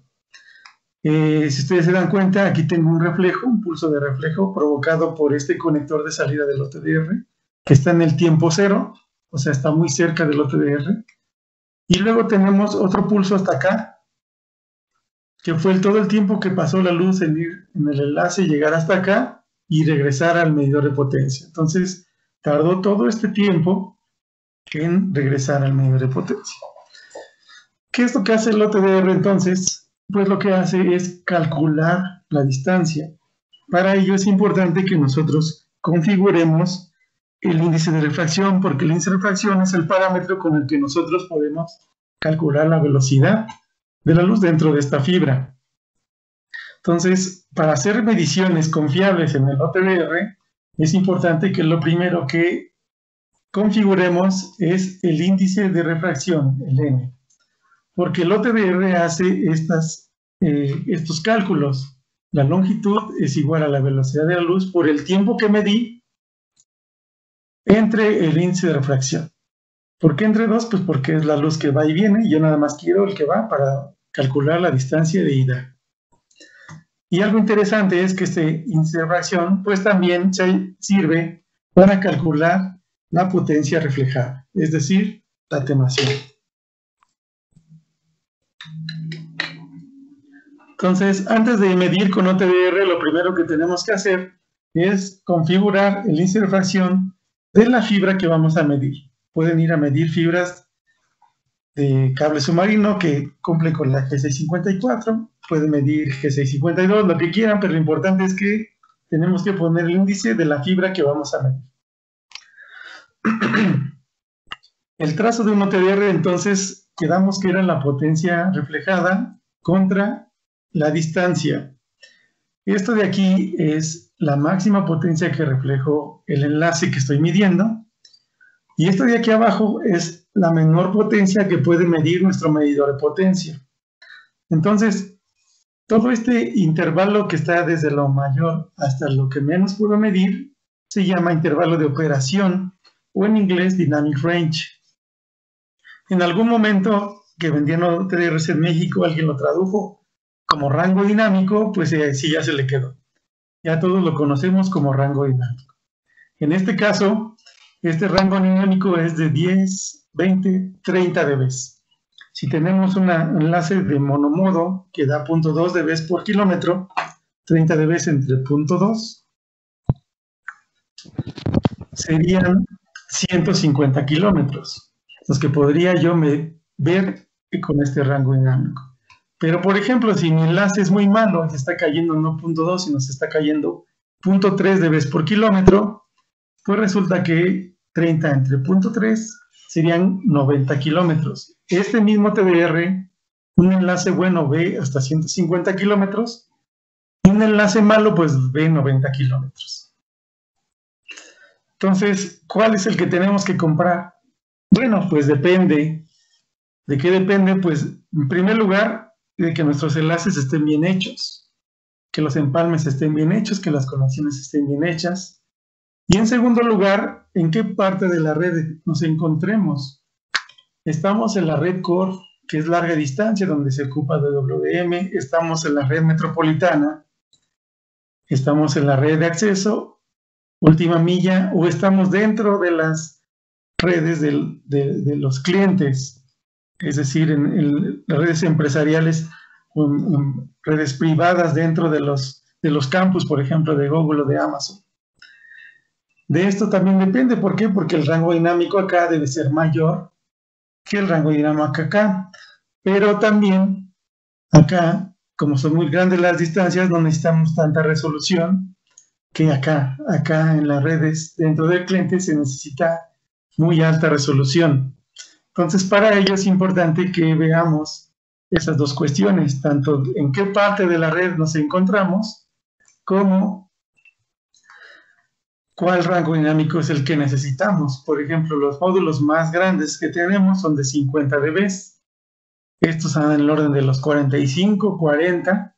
Si ustedes se dan cuenta, aquí tengo un reflejo, un pulso de reflejo provocado por este conector de salida del OTDR, que está en el tiempo 0, o sea, está muy cerca del OTDR. Y luego tenemos otro pulso hasta acá, que fue todo el tiempo que pasó la luz en ir en el enlace, llegar hasta acá y regresar al medidor de potencia. Entonces, tardó todo este tiempo en regresar al medidor de potencia. ¿Qué es lo que hace el OTDR entonces? Pues lo que hace es calcular la distancia. Para ello es importante que nosotros configuremos el índice de refracción, porque el índice de refracción es el parámetro con el que nosotros podemos calcular la velocidad de la luz dentro de esta fibra. Entonces, para hacer mediciones confiables en el OTDR, es importante que lo primero que configuremos es el índice de refracción, el N, porque el OTDR hace estos cálculos. La longitud es igual a la velocidad de la luz por el tiempo que medí entre el índice de refracción. ¿Por qué entre 2? Pues porque es la luz que va y viene, y yo nada más quiero el que va para calcular la distancia de ida. Y algo interesante es que este índice de refracción pues también sirve para calcular la potencia reflejada, es decir, la atenuación. Entonces, antes de medir con OTDR, lo primero que tenemos que hacer es configurar el índice de refracción de la fibra que vamos a medir. Pueden ir a medir fibras de cable submarino que cumplen con la G654, pueden medir G652, lo que quieran, pero lo importante es que tenemos que poner el índice de la fibra que vamos a medir. El trazo de un OTDR, entonces, quedamos que era la potencia reflejada contra la distancia. Esto de aquí es la máxima potencia que reflejo el enlace que estoy midiendo. Y esto de aquí abajo es la menor potencia que puede medir nuestro medidor de potencia. Entonces, todo este intervalo que está desde lo mayor hasta lo que menos puedo medir se llama intervalo de operación o en inglés dynamic range. En algún momento que vendían OTDRs en México, alguien lo tradujo como rango dinámico, pues sí, ya se le quedó. Ya todos lo conocemos como rango dinámico. En este caso, este rango dinámico es de 10, 20, 30 dB. Si tenemos un enlace de monomodo que da 0.2 dB por kilómetro, 30 dB entre 0.2 serían 150 kilómetros, los que podría yo ver con este rango dinámico. Pero, por ejemplo, si mi enlace es muy malo, se está cayendo no 0.2, sino se está cayendo 0.3 dB por kilómetro, pues resulta que 30 entre 0.3 serían 90 kilómetros. Este mismo TDR, un enlace bueno ve hasta 150 kilómetros y un enlace malo pues ve 90 kilómetros. Entonces, ¿cuál es el que tenemos que comprar? Bueno, pues depende. ¿De qué depende? Pues, en primer lugar, de que nuestros enlaces estén bien hechos, que los empalmes estén bien hechos, que las conexiones estén bien hechas. Y en segundo lugar, ¿en qué parte de la red nos encontremos? Estamos en la red core, que es larga distancia, donde se ocupa DWDM, estamos en la red metropolitana, estamos en la red de acceso, última milla, o estamos dentro de las redes de los clientes, es decir, en las redes empresariales o en redes privadas dentro de los campus, por ejemplo, de Google o de Amazon. De esto también depende, ¿por qué? Porque el rango dinámico acá debe ser mayor que el rango dinámico acá, pero también acá, como son muy grandes las distancias, no necesitamos tanta resolución que acá en las redes dentro del cliente se necesita muy alta resolución. Entonces, para ello es importante que veamos esas dos cuestiones, tanto en qué parte de la red nos encontramos, como cuál rango dinámico es el que necesitamos. Por ejemplo, los módulos más grandes que tenemos son de 50 dB. Estos andan en el orden de los 45, 40,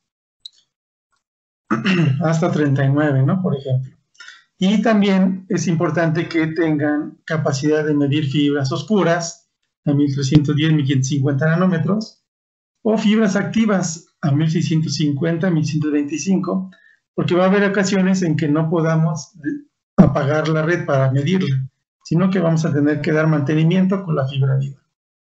hasta 39, ¿no? Por ejemplo. Y también es importante que tengan capacidad de medir fibras oscuras a 1310, 1550 nanómetros, o fibras activas a 1650, 1125, porque va a haber ocasiones en que no podamos apagar la red para medirla, sino que vamos a tener que dar mantenimiento con la fibra viva.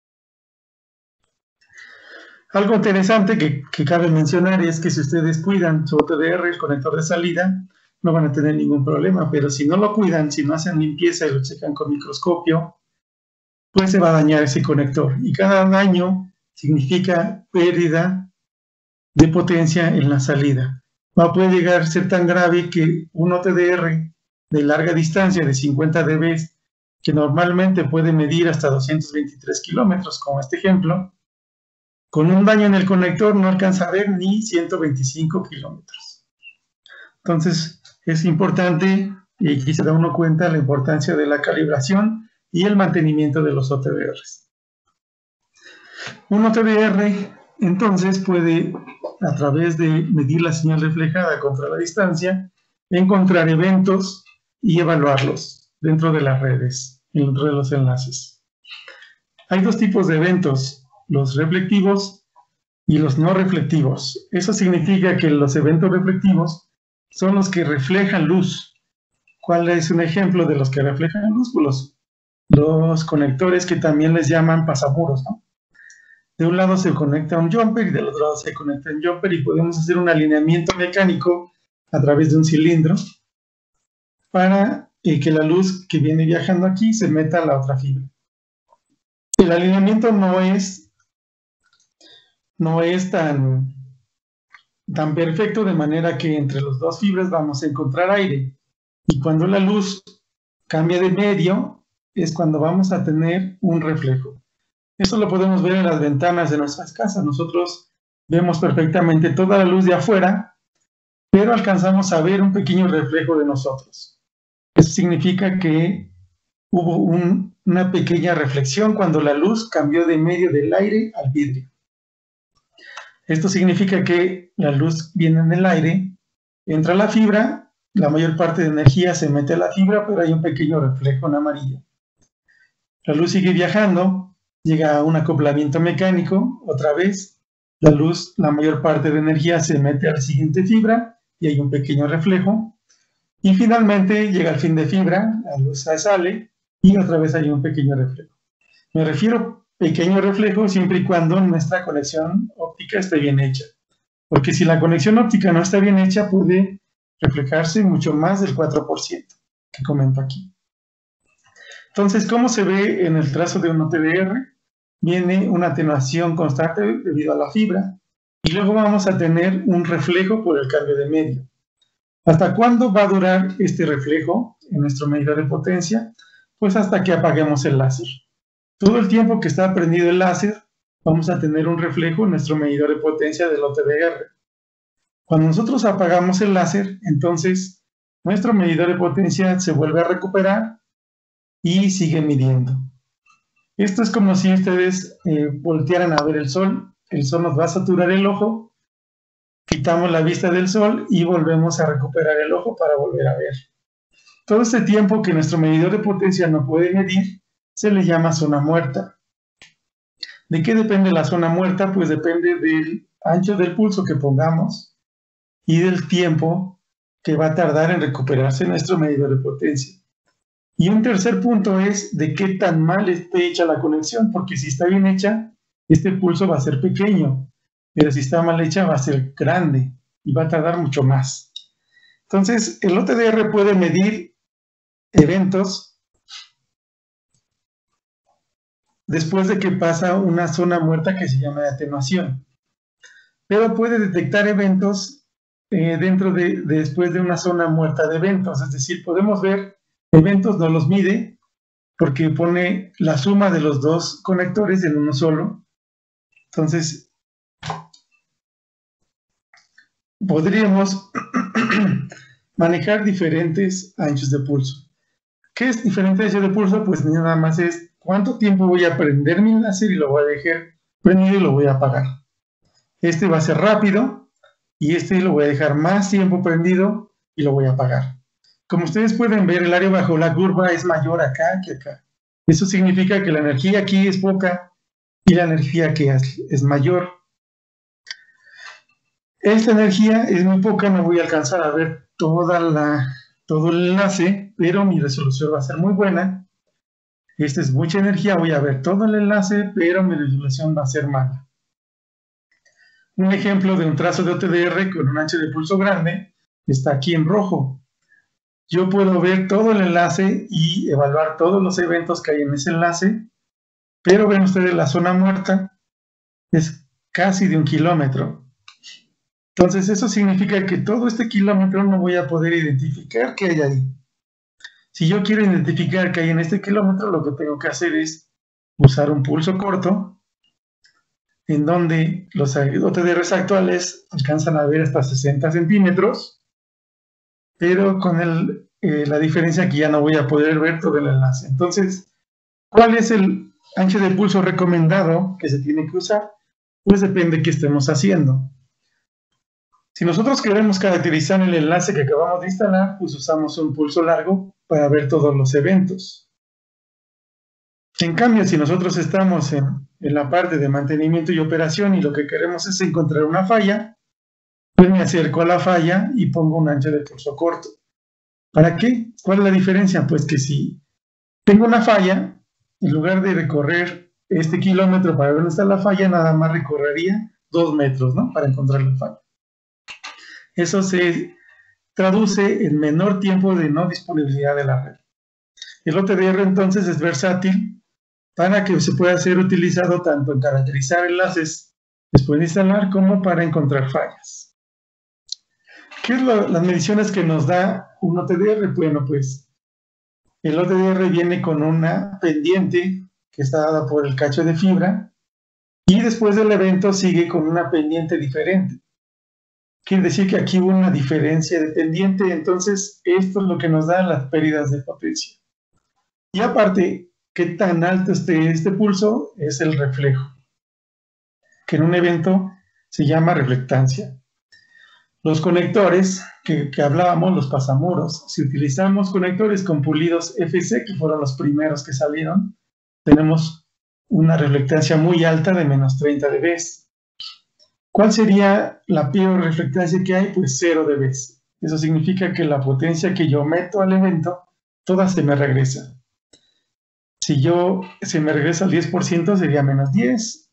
Algo interesante que cabe mencionar es que si ustedes cuidan su OTDR, el conector de salida, no van a tener ningún problema, pero si no lo cuidan, si no hacen limpieza y lo checan con microscopio, pues se va a dañar ese conector. Y cada daño significa pérdida de potencia en la salida. Puede llegar a ser tan grave que un OTDR de larga distancia de 50 dB, que normalmente puede medir hasta 223 kilómetros, como este ejemplo, con un daño en el conector no alcanza a ver ni 125 kilómetros. Entonces, es importante, y aquí se da uno cuenta la importancia de la calibración y el mantenimiento de los OTDRs. Un OTDR, entonces, puede, a través de medir la señal reflejada contra la distancia, encontrar eventos y evaluarlos dentro de las redes, dentro de los enlaces. Hay dos tipos de eventos, los reflectivos y los no reflectivos. Eso significa que los eventos reflectivos son los que reflejan luz. ¿Cuál es un ejemplo de los que reflejan luz? Pues los conectores que también les llaman pasamuros, ¿no? De un lado se conecta un jumper y del otro lado se conecta un jumper y podemos hacer un alineamiento mecánico a través de un cilindro para que la luz que viene viajando aquí se meta a la otra fibra. El alineamiento no es tan perfecto, de manera que entre las dos fibras vamos a encontrar aire. Y cuando la luz cambia de medio, es cuando vamos a tener un reflejo. Esto lo podemos ver en las ventanas de nuestras casas. Nosotros vemos perfectamente toda la luz de afuera, pero alcanzamos a ver un pequeño reflejo de nosotros. Eso significa que hubo una pequeña reflexión cuando la luz cambió de medio del aire al vidrio. Esto significa que la luz viene en el aire, entra a la fibra, la mayor parte de energía se mete a la fibra, pero hay un pequeño reflejo en amarillo. La luz sigue viajando, llega a un acoplamiento mecánico, otra vez, la luz, la mayor parte de energía se mete a la siguiente fibra y hay un pequeño reflejo. Y finalmente llega al fin de fibra, la luz sale y otra vez hay un pequeño reflejo. Me refiero pequeño reflejo siempre y cuando nuestra conexión óptica esté bien hecha. Porque si la conexión óptica no está bien hecha, puede reflejarse mucho más del 4% que comento aquí. Entonces, ¿cómo se ve en el trazo de un OTDR? Viene una atenuación constante debido a la fibra y luego vamos a tener un reflejo por el cambio de medio. ¿Hasta cuándo va a durar este reflejo en nuestro medidor de potencia? Pues hasta que apaguemos el láser. Todo el tiempo que está prendido el láser, vamos a tener un reflejo en nuestro medidor de potencia del OTDR. Cuando nosotros apagamos el láser, entonces nuestro medidor de potencia se vuelve a recuperar y sigue midiendo. Esto es como si ustedes voltearan a ver el sol nos va a saturar el ojo, quitamos la vista del sol y volvemos a recuperar el ojo para volver a ver. Todo este tiempo que nuestro medidor de potencia no puede medir se le llama zona muerta. ¿De qué depende la zona muerta? Pues depende del ancho del pulso que pongamos y del tiempo que va a tardar en recuperarse nuestro medidor de potencia. Y un tercer punto es de qué tan mal esté hecha la conexión, porque si está bien hecha, este pulso va a ser pequeño, pero si está mal hecha va a ser grande y va a tardar mucho más. Entonces, el OTDR puede medir eventos después de que pasa una zona muerta que se llama de atenuación, pero puede detectar eventos después de una zona muerta de eventos, es decir, podemos ver eventos, no los mide porque pone la suma de los dos conectores en uno solo. Entonces, podríamos manejar diferentes anchos de pulso. ¿Qué es diferente ancho de pulso? Pues nada más es cuánto tiempo voy a prender mi láser y lo voy a dejar prendido y lo voy a apagar. Este va a ser rápido y este lo voy a dejar más tiempo prendido y lo voy a apagar. Como ustedes pueden ver, el área bajo la curva es mayor acá que acá. Eso significa que la energía aquí es poca y la energía aquí es mayor. Esta energía es muy poca, no voy a alcanzar a ver todo el enlace, pero mi resolución va a ser muy buena. Esta es mucha energía, voy a ver todo el enlace, pero mi resolución va a ser mala. Un ejemplo de un trazo de OTDR con un ancho de pulso grande está aquí en rojo. Yo puedo ver todo el enlace y evaluar todos los eventos que hay en ese enlace, pero ven ustedes la zona muerta es casi de 1 kilómetro. Entonces eso significa que todo este kilómetro no voy a poder identificar qué hay ahí. Si yo quiero identificar qué hay en este kilómetro, lo que tengo que hacer es usar un pulso corto, en donde los OTDRs actuales alcanzan a ver hasta 60 centímetros, pero con la diferencia que ya no voy a poder ver todo el enlace. Entonces, ¿cuál es el ancho de pulso recomendado que se tiene que usar? Pues depende de qué estemos haciendo. Si nosotros queremos caracterizar el enlace que acabamos de instalar, pues usamos un pulso largo para ver todos los eventos. En cambio, si nosotros estamos en la parte de mantenimiento y operación y lo que queremos es encontrar una falla, pues me acerco a la falla y pongo un ancho de pulso corto. ¿Para qué? ¿Cuál es la diferencia? Pues que si tengo una falla, en lugar de recorrer este kilómetro para ver dónde está la falla, nada más recorrería 2 metros, ¿no? Para encontrar la falla. Eso se traduce en menor tiempo de no disponibilidad de la red. El OTDR entonces es versátil para que se pueda ser utilizado tanto en caracterizar enlaces después de instalar como para encontrar fallas. ¿Qué es las mediciones que nos da un OTDR? Bueno, pues el OTDR viene con una pendiente que está dada por el cacho de fibra y después del evento sigue con una pendiente diferente. Quiere decir que aquí hubo una diferencia de pendiente, entonces esto es lo que nos da las pérdidas de potencia. Y aparte, qué tan alto esté este pulso es el reflejo, que en un evento se llama reflectancia. Los conectores que hablábamos, los pasamuros, si utilizamos conectores con pulidos FC, que fueron los primeros que salieron, tenemos una reflectancia muy alta de menos 30 dB. ¿Cuál sería la peor reflectancia que hay? Pues 0 dB. Eso significa que la potencia que yo meto al evento, toda se me regresa. Si se me regresa al 10%, sería menos 10.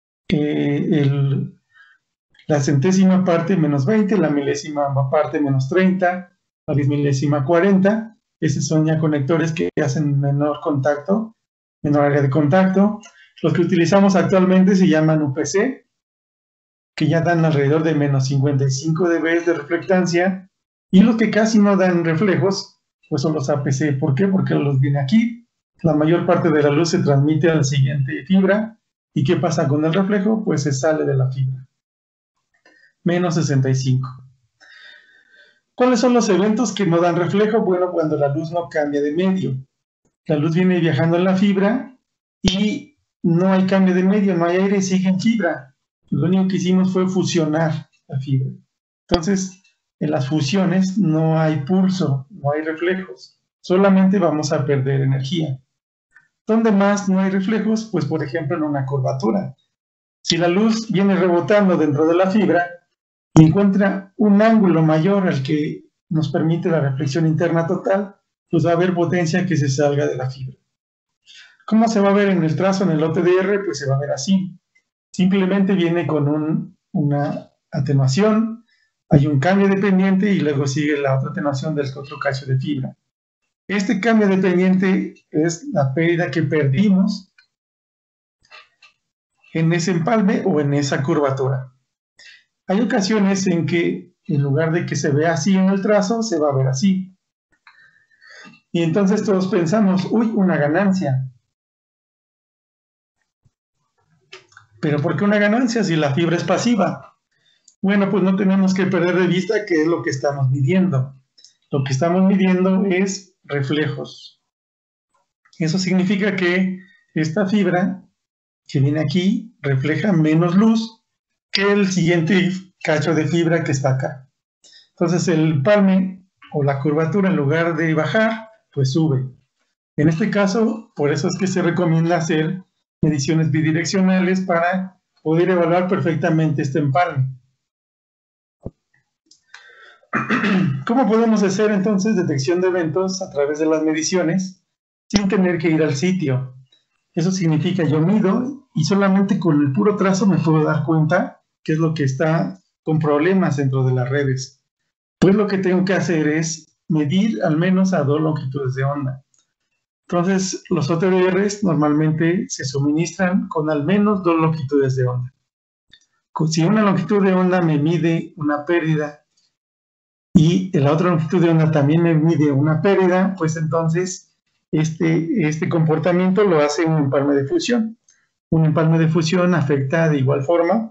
La centésima parte menos 20, la milésima parte menos 30, la 10 milésima 40. Esos son ya conectores que hacen menor contacto, menor área de contacto. Los que utilizamos actualmente se llaman UPC, que ya dan alrededor de menos 55 dB de reflectancia, y los que casi no dan reflejos, pues son los APC. ¿Por qué? Porque los viene aquí. La mayor parte de la luz se transmite a la siguiente fibra. ¿Y qué pasa con el reflejo? Pues se sale de la fibra. Menos 65. ¿Cuáles son los eventos que no dan reflejo? Bueno, cuando la luz no cambia de medio. La luz viene viajando en la fibra y no hay cambio de medio, no hay aire, sigue en fibra. Lo único que hicimos fue fusionar la fibra. Entonces, en las fusiones no hay pulso, no hay reflejos. solamente vamos a perder energía. ¿Dónde más no hay reflejos? Pues por ejemplo en una curvatura. Si la luz viene rebotando dentro de la fibra y encuentra un ángulo mayor al que nos permite la reflexión interna total, pues va a haber potencia que se salga de la fibra. ¿Cómo se va a ver en el trazo en el OTDR? Pues se va a ver así. Simplemente viene con una atenuación, hay un cambio de pendiente y luego sigue la otra atenuación del otro cacho de fibra. Este cambio de pendiente es la pérdida que perdimos en ese empalme o en esa curvatura. Hay ocasiones en que en lugar de que se vea así en el trazo, se va a ver así. Y entonces todos pensamos, uy, una ganancia. ¿Pero por qué una ganancia si la fibra es pasiva? Bueno, pues no tenemos que perder de vista qué es lo que estamos midiendo. Lo que estamos midiendo es reflejos. Eso significa que esta fibra que viene aquí refleja menos luz que el siguiente cacho de fibra que está acá. Entonces el empalme o la curvatura en lugar de bajar, pues sube. En este caso, por eso es que se recomienda hacer mediciones bidireccionales para poder evaluar perfectamente este empalme. ¿Cómo podemos hacer entonces detección de eventos a través de las mediciones sin tener que ir al sitio? Eso significa yo mido y solamente con el puro trazo me puedo dar cuenta qué es lo que está con problemas dentro de las redes. Pues lo que tengo que hacer es medir al menos a 2 longitudes de onda. Entonces, los OTDRs normalmente se suministran con al menos 2 longitudes de onda. Si una longitud de onda me mide una pérdida y la otra longitud de onda también me mide una pérdida, pues entonces este comportamiento lo hace un empalme de fusión. Un empalme de fusión afecta de igual forma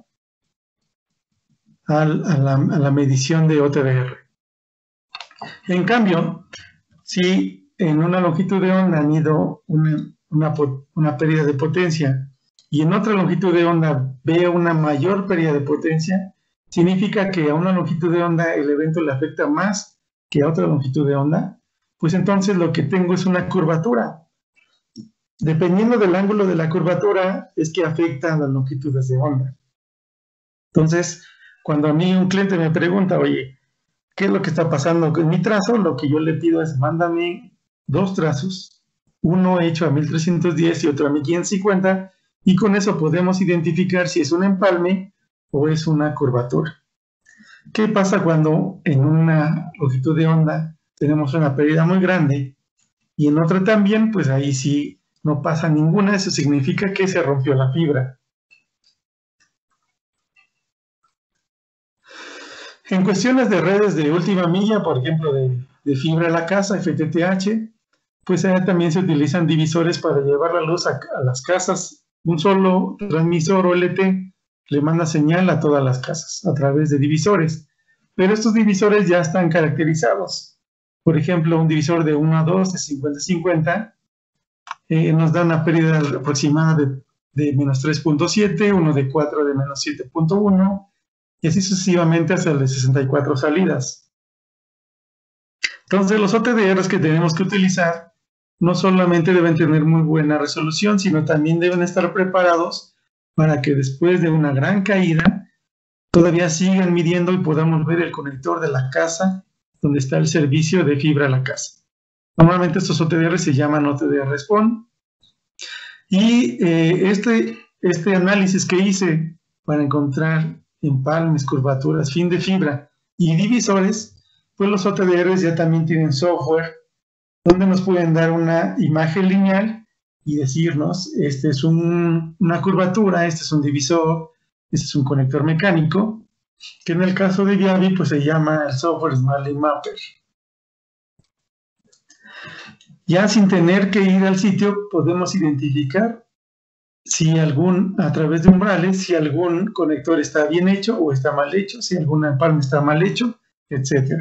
a la medición de OTDR. En cambio, si en una longitud de onda mido una pérdida de potencia y en otra longitud de onda veo una mayor pérdida de potencia, significa que a una longitud de onda el evento le afecta más que a otra longitud de onda, pues entonces lo que tengo es una curvatura. Dependiendo del ángulo de la curvatura es que afecta a las longitudes de onda. Entonces, cuando a mí un cliente me pregunta, oye, ¿qué es lo que está pasando con mi trazo? Lo que yo le pido es, mándame 2 trazos, uno hecho a 1310 y otro a 1550, y con eso podemos identificar si es un empalme o es una curvatura. ¿Qué pasa cuando en una longitud de onda tenemos una pérdida muy grande y en otra también? Pues ahí sí no pasa ninguna, eso significa que se rompió la fibra. En cuestiones de redes de última milla, por ejemplo de fibra a la casa, FTTH, pues también se utilizan divisores para llevar la luz a las casas. Un solo transmisor OLT le manda señal a todas las casas a través de divisores, pero estos divisores ya están caracterizados. Por ejemplo, un divisor de 1 a 2 de 50-50 nos da una pérdida aproximada de menos 3.7, uno de 4 de menos 7.1 y así sucesivamente hasta el de 64 salidas. Entonces los OTDRs que tenemos que utilizar no solamente deben tener muy buena resolución, sino también deben estar preparados para que después de una gran caída todavía sigan midiendo y podamos ver el conector de la casa donde está el servicio de fibra a la casa. Normalmente estos OTDR se llaman OTDR SPON. Y este análisis que hice para encontrar empalmes, curvaturas, fin de fibra y divisores, pues los OTDRs ya también tienen software donde nos pueden dar una imagen lineal y decirnos, este es una curvatura, este es un divisor, este es un conector mecánico, que en el caso de Viavi pues se llama el software SmartLink Mapper. Ya sin tener que ir al sitio podemos identificar si a través de umbrales, si algún conector está bien hecho o está mal hecho, si algún empalme está mal hecho, etc.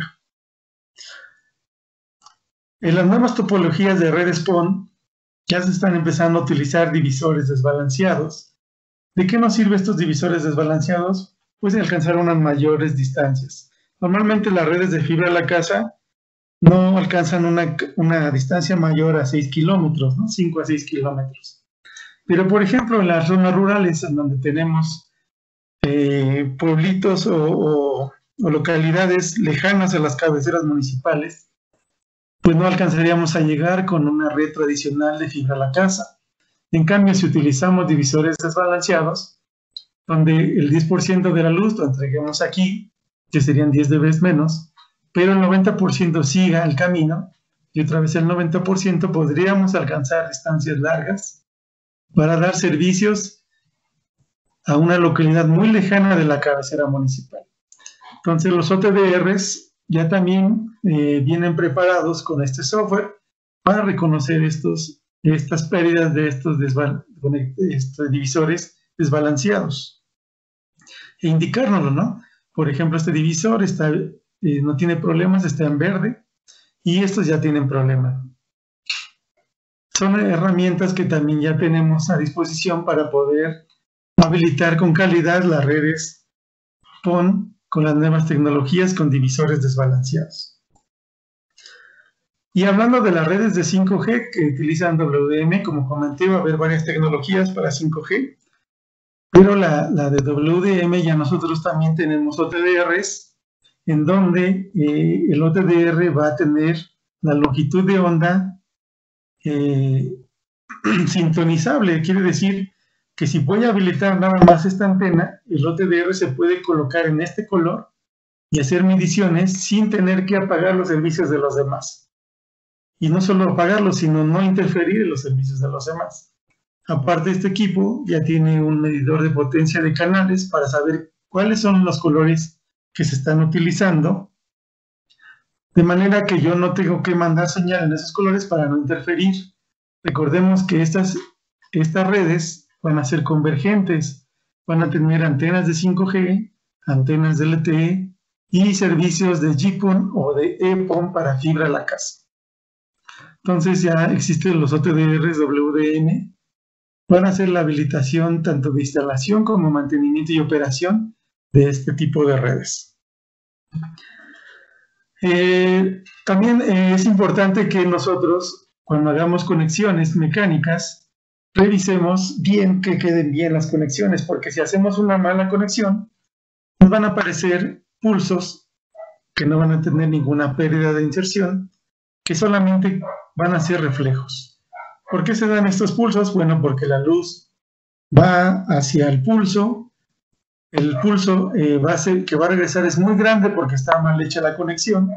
En las nuevas topologías de red SPON ya se están empezando a utilizar divisores desbalanceados. ¿De qué nos sirven estos divisores desbalanceados? Pues de alcanzar unas mayores distancias. Normalmente las redes de fibra a la casa no alcanzan una distancia mayor a 6 kilómetros, ¿no? 5 a 6 kilómetros. Pero, por ejemplo, en las zonas rurales, en donde tenemos pueblitos o localidades lejanas a las cabeceras municipales, pues no alcanzaríamos a llegar con una red tradicional de fibra a la casa. En cambio, si utilizamos divisores desbalanceados, donde el 10% de la luz lo entreguemos aquí, que serían 10 dB menos, pero el 90% siga el camino, y otra vez el 90% podríamos alcanzar distancias largas para dar servicios a una localidad muy lejana de la cabecera municipal. Entonces los OTDRs ya también vienen preparados con este software para reconocer estas pérdidas de estos divisores desbalanceados e indicárnoslo, ¿no? Por ejemplo, este divisor no tiene problemas, está en verde, y estos ya tienen problemas. Son herramientas que también ya tenemos a disposición para poder habilitar con calidad las redes PON con las nuevas tecnologías con divisores desbalanceados. Y hablando de las redes de 5G que utilizan WDM, como comenté, va a haber varias tecnologías para 5G, pero la de WDM ya nosotros también tenemos OTDRs, en donde el OTDR va a tener la longitud de onda sintonizable. Quiere decir que si voy a habilitar nada más esta antena, el OTDR se puede colocar en este color y hacer mediciones sin tener que apagar los servicios de los demás. Y no solo apagarlos, sino no interferir en los servicios de los demás. Aparte, este equipo ya tiene un medidor de potencia de canales para saber cuáles son los colores que se están utilizando, de manera que yo no tengo que mandar señal en esos colores para no interferir. Recordemos que estas redes van a ser convergentes, van a tener antenas de 5G, antenas de LTE y servicios de GPON o de EPON para fibra a la casa. Entonces ya existen los OTDRs WDM, van a hacer la habilitación tanto de instalación como mantenimiento y operación de este tipo de redes. También es importante que nosotros, cuando hagamos conexiones mecánicas, revisemos bien que queden bien las conexiones, porque si hacemos una mala conexión, nos van a aparecer pulsos que no van a tener ninguna pérdida de inserción, que solamente van a ser reflejos. ¿Por qué se dan estos pulsos? Bueno, porque la luz va hacia el pulso que va a regresar es muy grande porque está mal hecha la conexión,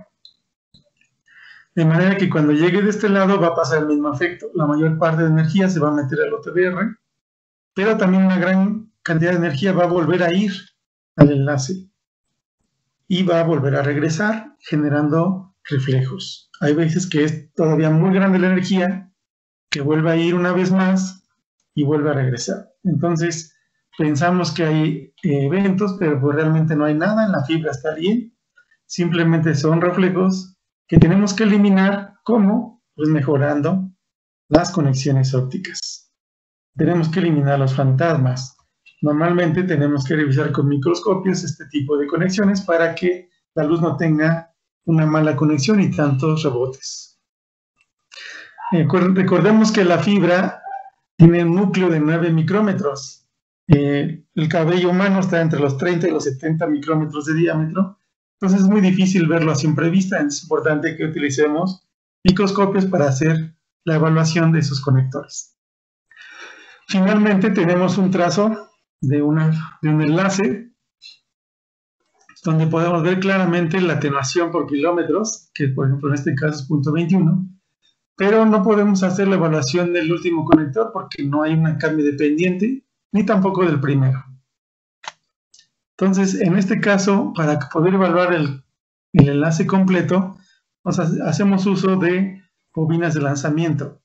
de manera que cuando llegue de este lado va a pasar el mismo efecto. La mayor parte de energía se va a meter al OTDR, pero también una gran cantidad de energía va a volver a ir al enlace y va a volver a regresar generando reflejos. Hay veces que es todavía muy grande la energía que vuelve a ir una vez más y vuelve a regresar. Entonces pensamos que hay eventos, pero pues realmente no hay nada, en la fibra está bien, simplemente son reflejos que tenemos que eliminar. ¿Cómo? Pues mejorando las conexiones ópticas. Tenemos que eliminar los fantasmas. Normalmente tenemos que revisar con microscopios este tipo de conexiones para que la luz no tenga una mala conexión y tantos rebotes. Recordemos que la fibra tiene un núcleo de 9 micrómetros. El cabello humano está entre los 30 y los 70 micrómetros de diámetro. Entonces es muy difícil verlo a simple vista. Es importante que utilicemos microscopios para hacer la evaluación de esos conectores. Finalmente tenemos un trazo de un enlace donde podemos ver claramente la atenuación por kilómetros, que por ejemplo en este caso es 0.21, pero no podemos hacer la evaluación del último conector porque no hay un cambio de pendiente, ni tampoco del primero. Entonces, en este caso, para poder evaluar el enlace completo, hacemos uso de bobinas de lanzamiento.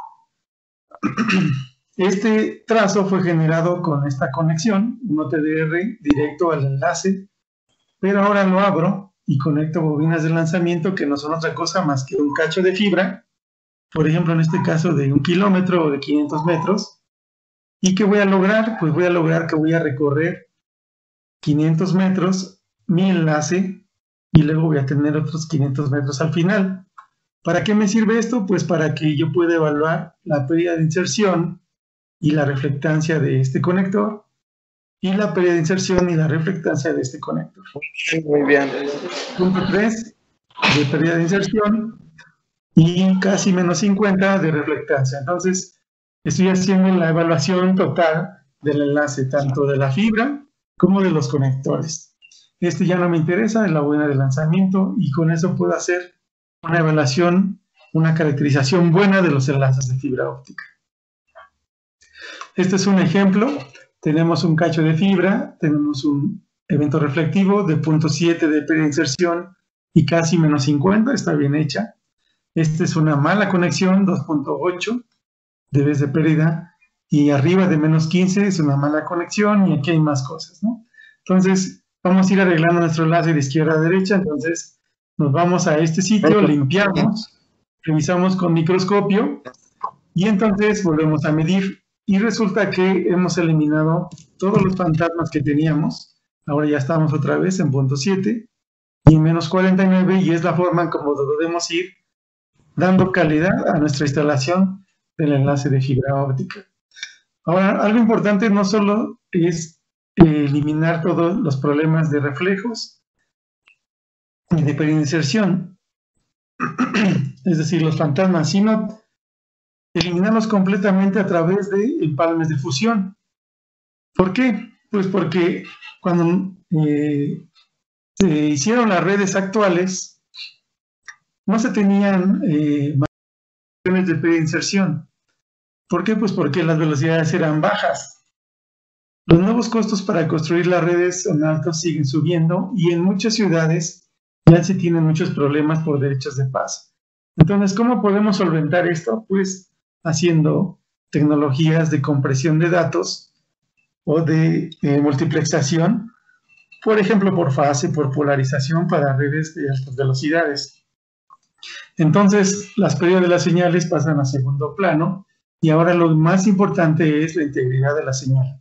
Este trazo fue generado con esta conexión, un OTDR directo al enlace, pero ahora lo abro y conecto bobinas de lanzamiento que no son otra cosa más que un cacho de fibra, por ejemplo, en este caso de 1 kilómetro o de 500 metros. ¿Y qué voy a lograr? Pues voy a lograr que voy a recorrer 500 metros mi enlace y luego voy a tener otros 500 metros al final. ¿Para qué me sirve esto? Pues para que yo pueda evaluar la pérdida de inserción y la reflectancia de este conector, y la pérdida de inserción y la reflectancia de este conector. Muy bien. Punto 3 de pérdida de inserción y casi menos 50 de reflectancia. Entonces, estoy haciendo la evaluación total del enlace, tanto de la fibra como de los conectores. Este ya no me interesa, es la buena de lanzamiento, y con eso puedo hacer una evaluación, una caracterización buena de los enlaces de fibra óptica. Este es un ejemplo. Tenemos un cacho de fibra, tenemos un evento reflectivo de 0.7 de pérdida de inserción y casi menos 50, está bien hecha. Esta es una mala conexión, 2.8 de vez de pérdida, y arriba de menos 15 es una mala conexión, y aquí hay más cosas, ¿no? Entonces, vamos a ir arreglando nuestro enlace de izquierda a derecha. Entonces, nos vamos a este sitio, limpiamos, revisamos con microscopio, y entonces volvemos a medir. Y resulta que hemos eliminado todos los fantasmas que teníamos. Ahora ya estamos otra vez en 0.7 y en menos 49, y es la forma en cómo debemos ir dando calidad a nuestra instalación del enlace de fibra óptica. Ahora, algo importante no solo es eliminar todos los problemas de reflejos y de pérdida de inserción, es decir, los fantasmas, sino eliminarlos completamente a través de empalmes de fusión. ¿Por qué? Pues porque cuando se hicieron las redes actuales, no se tenían marcaciones de pérdida de inserción. ¿Por qué? Pues porque las velocidades eran bajas. Los nuevos costos para construir las redes son altos, siguen subiendo, y en muchas ciudades ya se tienen muchos problemas por derechos de paso. Entonces, ¿cómo podemos solventar esto? Pues haciendo tecnologías de compresión de datos o de multiplexación, por ejemplo, por fase, por polarización para redes de altas velocidades. Entonces, las pérdidas de las señales pasan a segundo plano, y ahora lo más importante es la integridad de la señal.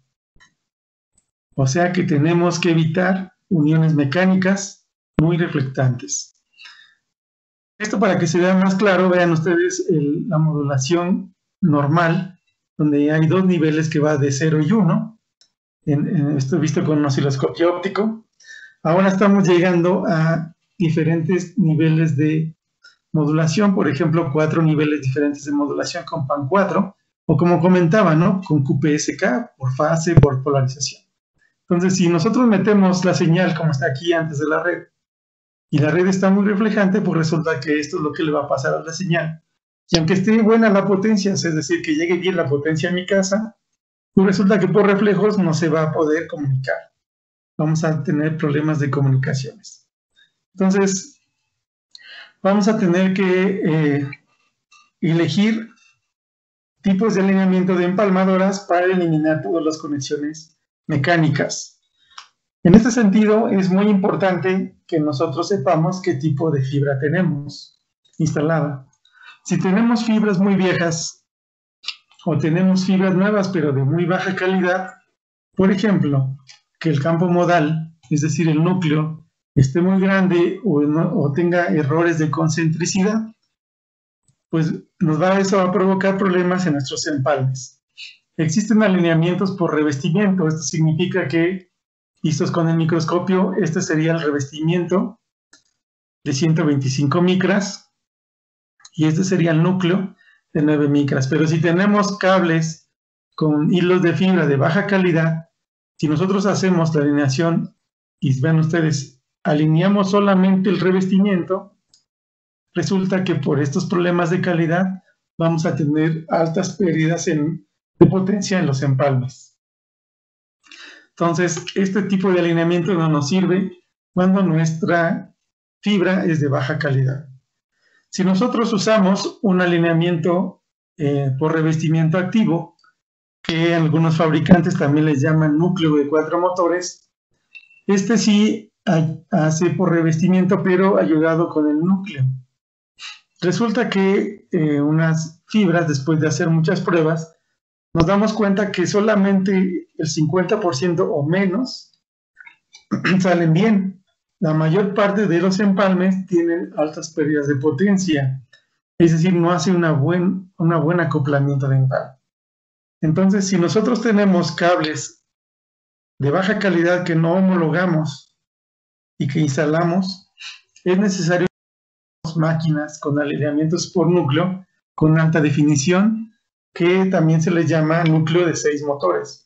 O sea que tenemos que evitar uniones mecánicas muy reflectantes. Esto, para que se vea más claro, vean ustedes la modulación normal, donde hay dos niveles que va de 0 y 1. Esto visto con un osciloscopio óptico. Ahora estamos llegando a diferentes niveles de modulación, por ejemplo, 4 niveles diferentes de modulación con PAN4, o como comentaba, ¿no?, con QPSK, por fase, por polarización. Entonces, si nosotros metemos la señal como está aquí antes de la red, y la red está muy reflejante, pues resulta que esto es lo que le va a pasar a la señal. Y aunque esté buena la potencia, es decir, que llegue bien la potencia a mi casa, pues resulta que por reflejos no se va a poder comunicar. Vamos a tener problemas de comunicaciones. Entonces, vamos a tener que elegir tipos de alineamiento de empalmadoras para eliminar todas las conexiones mecánicas. En este sentido, es muy importante que nosotros sepamos qué tipo de fibra tenemos instalada. Si tenemos fibras muy viejas o tenemos fibras nuevas pero de muy baja calidad, por ejemplo, que el campo modal, es decir, el núcleo, esté muy grande o tenga errores de concentricidad, pues eso va a provocar problemas en nuestros empalmes. Existen alineamientos por revestimiento. Esto significa que, vistos con el microscopio, este sería el revestimiento de 125 micras y este sería el núcleo de 9 micras. Pero si tenemos cables con hilos de fibra de baja calidad, si nosotros hacemos la alineación y ven ustedes, alineamos solamente el revestimiento, resulta que por estos problemas de calidad vamos a tener altas pérdidas de potencia en los empalmes. Entonces, este tipo de alineamiento no nos sirve cuando nuestra fibra es de baja calidad. Si nosotros usamos un alineamiento por revestimiento activo, que algunos fabricantes también les llaman núcleo de 4 motores, este sí hace por revestimiento, pero ayudado con el núcleo. Resulta que unas fibras, después de hacer muchas pruebas, nos damos cuenta que solamente el 50% o menos salen bien. la mayor parte de los empalmes tienen altas pérdidas de potencia, es decir, no hace un buen acoplamiento de empalme. Entonces, si nosotros tenemos cables de baja calidad que no homologamos y que instalamos, es necesario máquinas con alineamientos por núcleo con alta definición, que también se les llama núcleo de 6 motores.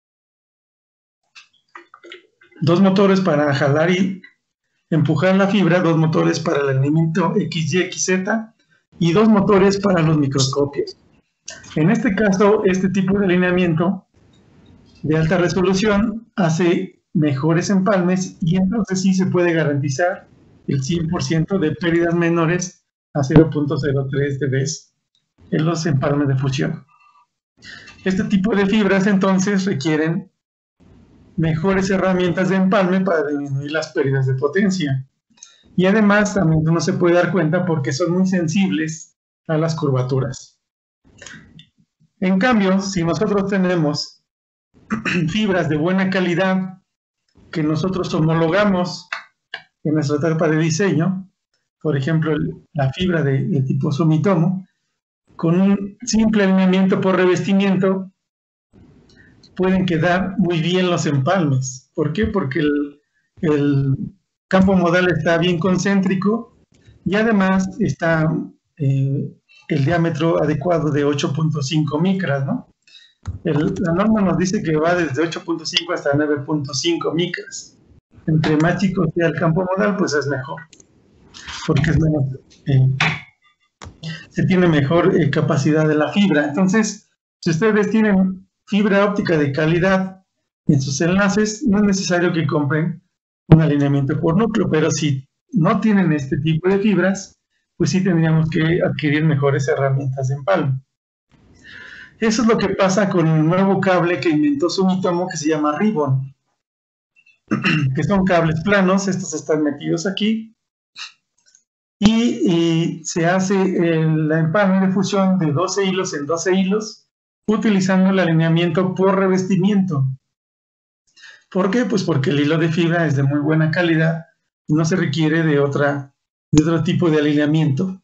2 motores para jalar y empujar la fibra, 2 motores para el alineamiento XY, XZ y 2 motores para los microscopios. En este caso, este tipo de alineamiento de alta resolución hace mejores empalmes y entonces sí se puede garantizar el 100% de pérdidas menores a 0.03 dB en los empalmes de fusión. Este tipo de fibras entonces requieren mejores herramientas de empalme para disminuir las pérdidas de potencia. Y además también uno se puede dar cuenta porque son muy sensibles a las curvaturas. En cambio, si nosotros tenemos fibras de buena calidad que nosotros homologamos en nuestra etapa de diseño, por ejemplo, la fibra de tipo Sumitomo, con un simple alineamiento por revestimiento, pueden quedar muy bien los empalmes. ¿Por qué? Porque el campo modal está bien concéntrico y además está el diámetro adecuado de 8.5 micras, ¿no? La norma nos dice que va desde 8.5 hasta 9.5 micras. Entre más chico sea el campo modal, pues es mejor, porque es menos, se tiene mejor capacidad de la fibra. Entonces, si ustedes tienen fibra óptica de calidad en sus enlaces, no es necesario que compren un alineamiento por núcleo, pero si no tienen este tipo de fibras, pues sí tendríamos que adquirir mejores herramientas de empalme. Eso es lo que pasa con el nuevo cable que inventó Sumitomo, que se llama Ribbon, que son cables planos. Estos están metidos aquí y se hace la empalme de fusión de 12 hilos en 12 hilos utilizando el alineamiento por revestimiento. ¿Por qué? Pues porque el hilo de fibra es de muy buena calidad y no se requiere de otro tipo de alineamiento.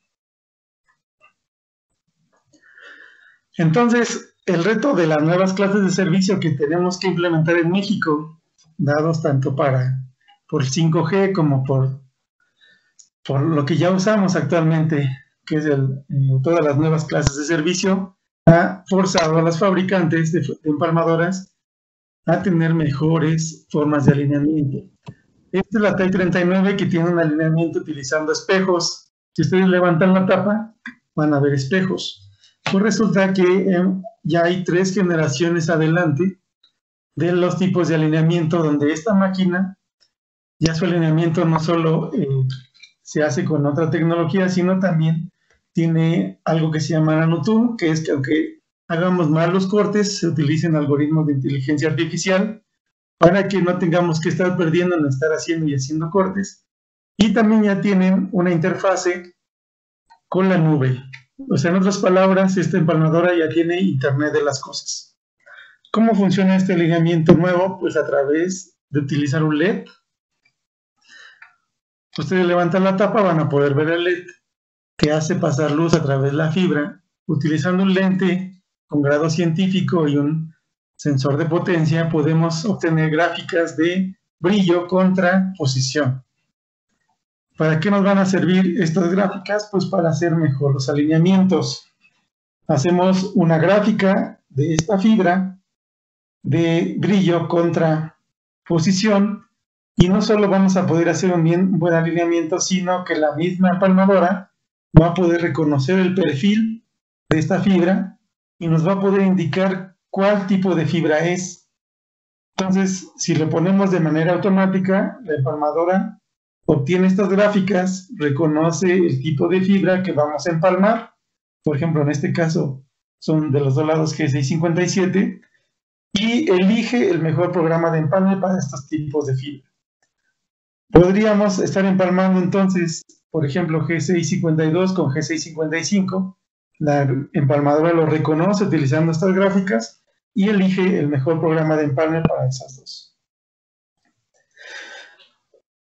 Entonces, el reto de las nuevas clases de servicio que tenemos que implementar en México, dados tanto por 5G como por lo que ya usamos actualmente, que es todas las nuevas clases de servicio, ha forzado a las fabricantes de empalmadoras a tener mejores formas de alineamiento. Esta es la TAI 39, que tiene un alineamiento utilizando espejos. Si ustedes levantan la tapa, van a ver espejos. Pues resulta que ya hay 3 generaciones adelante de los tipos de alineamiento, donde esta máquina, ya su alineamiento no solo se hace con otra tecnología, sino también tiene algo que se llama nanotune, que es que aunque hagamos mal los cortes, se utilicen algoritmos de inteligencia artificial para que no tengamos que estar perdiendo en estar haciendo y haciendo cortes. Y también ya tienen una interfase con la nube. O sea, en otras palabras, esta empalmadora ya tiene Internet de las cosas. ¿Cómo funciona este alineamiento nuevo? Pues a través de utilizar un LED. Ustedes levantan la tapa, van a poder ver el LED que hace pasar luz a través de la fibra. Utilizando un lente con grado científico y un sensor de potencia, podemos obtener gráficas de brillo contra posición. ¿Para qué nos van a servir estas gráficas? Pues para hacer mejor los alineamientos. Hacemos una gráfica de esta fibra de brillo contra posición y no solo vamos a poder hacer un buen alineamiento, sino que la misma empalmadora va a poder reconocer el perfil de esta fibra y nos va a poder indicar cuál tipo de fibra es. Entonces, si lo ponemos de manera automática, la empalmadora obtiene estas gráficas, reconoce el tipo de fibra que vamos a empalmar. Por ejemplo, en este caso son de los 2 lados G657 y elige el mejor programa de empalme para estos tipos de fibra. Podríamos estar empalmando entonces, por ejemplo, G652 con G655. La empalmadora lo reconoce utilizando estas gráficas y elige el mejor programa de empalme para esas dos.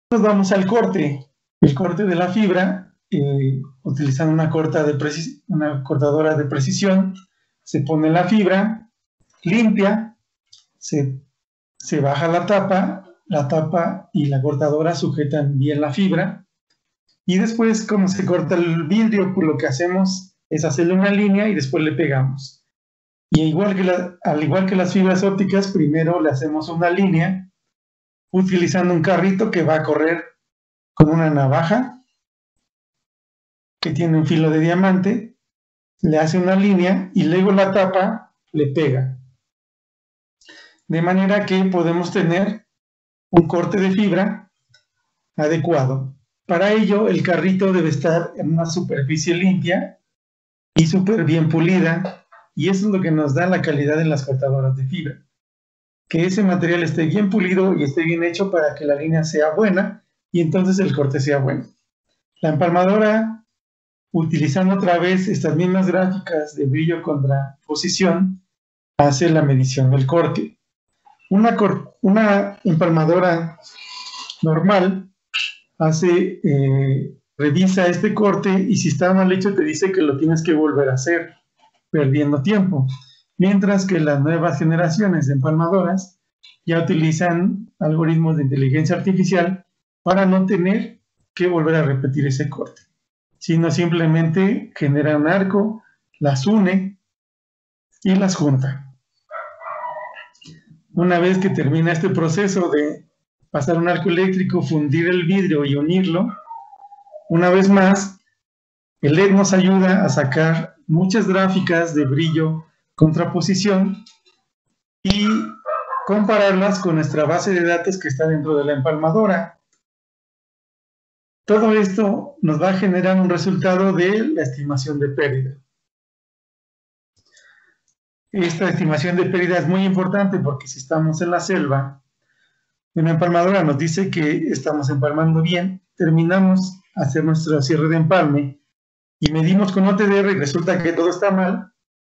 Nos vamos al corte. El corte de la fibra, utilizando una cortadora de precisión, se pone la fibra, limpia, se baja la tapa y la cortadora sujetan bien la fibra. Y después, como se corta el vidrio, pues lo que hacemos es hacerle una línea y después le pegamos. Y al igual que las fibras ópticas, primero le hacemos una línea utilizando un carrito que va a correr con una navaja que tiene un filo de diamante, le hace una línea y luego la tapa le pega. De manera que podemos tener un corte de fibra adecuado. Para ello, el carrito debe estar en una superficie limpia y súper bien pulida, y eso es lo que nos da la calidad en las cortadoras de fibra. Que ese material esté bien pulido y esté bien hecho para que la línea sea buena y entonces el corte sea bueno. La empalmadora, utilizando otra vez estas mismas gráficas de brillo contra posición, hace la medición del corte. Una empalmadora normal revisa este corte y si está mal hecho te dice que lo tienes que volver a hacer, perdiendo tiempo. Mientras que las nuevas generaciones de empalmadoras ya utilizan algoritmos de inteligencia artificial para no tener que volver a repetir ese corte, sino simplemente genera un arco, las une y las junta. Una vez que termina este proceso de pasar un arco eléctrico, fundir el vidrio y unirlo, una vez más, el LED nos ayuda a sacar muchas gráficas de brillo, contraposición y compararlas con nuestra base de datos que está dentro de la empalmadora. Todo esto nos va a generar un resultado de la estimación de pérdida. Esta estimación de pérdida es muy importante porque si estamos en la selva, una empalmadora nos dice que estamos empalmando bien, terminamos a hacer nuestro cierre de empalme y medimos con OTDR y resulta que todo está mal,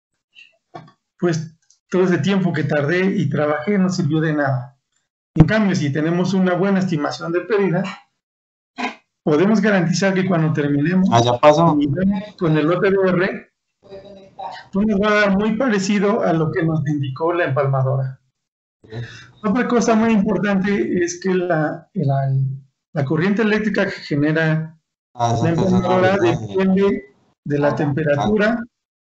pues todo ese tiempo que tardé y trabajé no sirvió de nada. En cambio, si tenemos una buena estimación de pérdida, podemos garantizar que cuando terminemos con el OTDR, pues nos va a dar muy parecido a lo que nos indicó la empalmadora. Otra cosa muy importante es que la corriente eléctrica que genera la empalmadora depende de la temperatura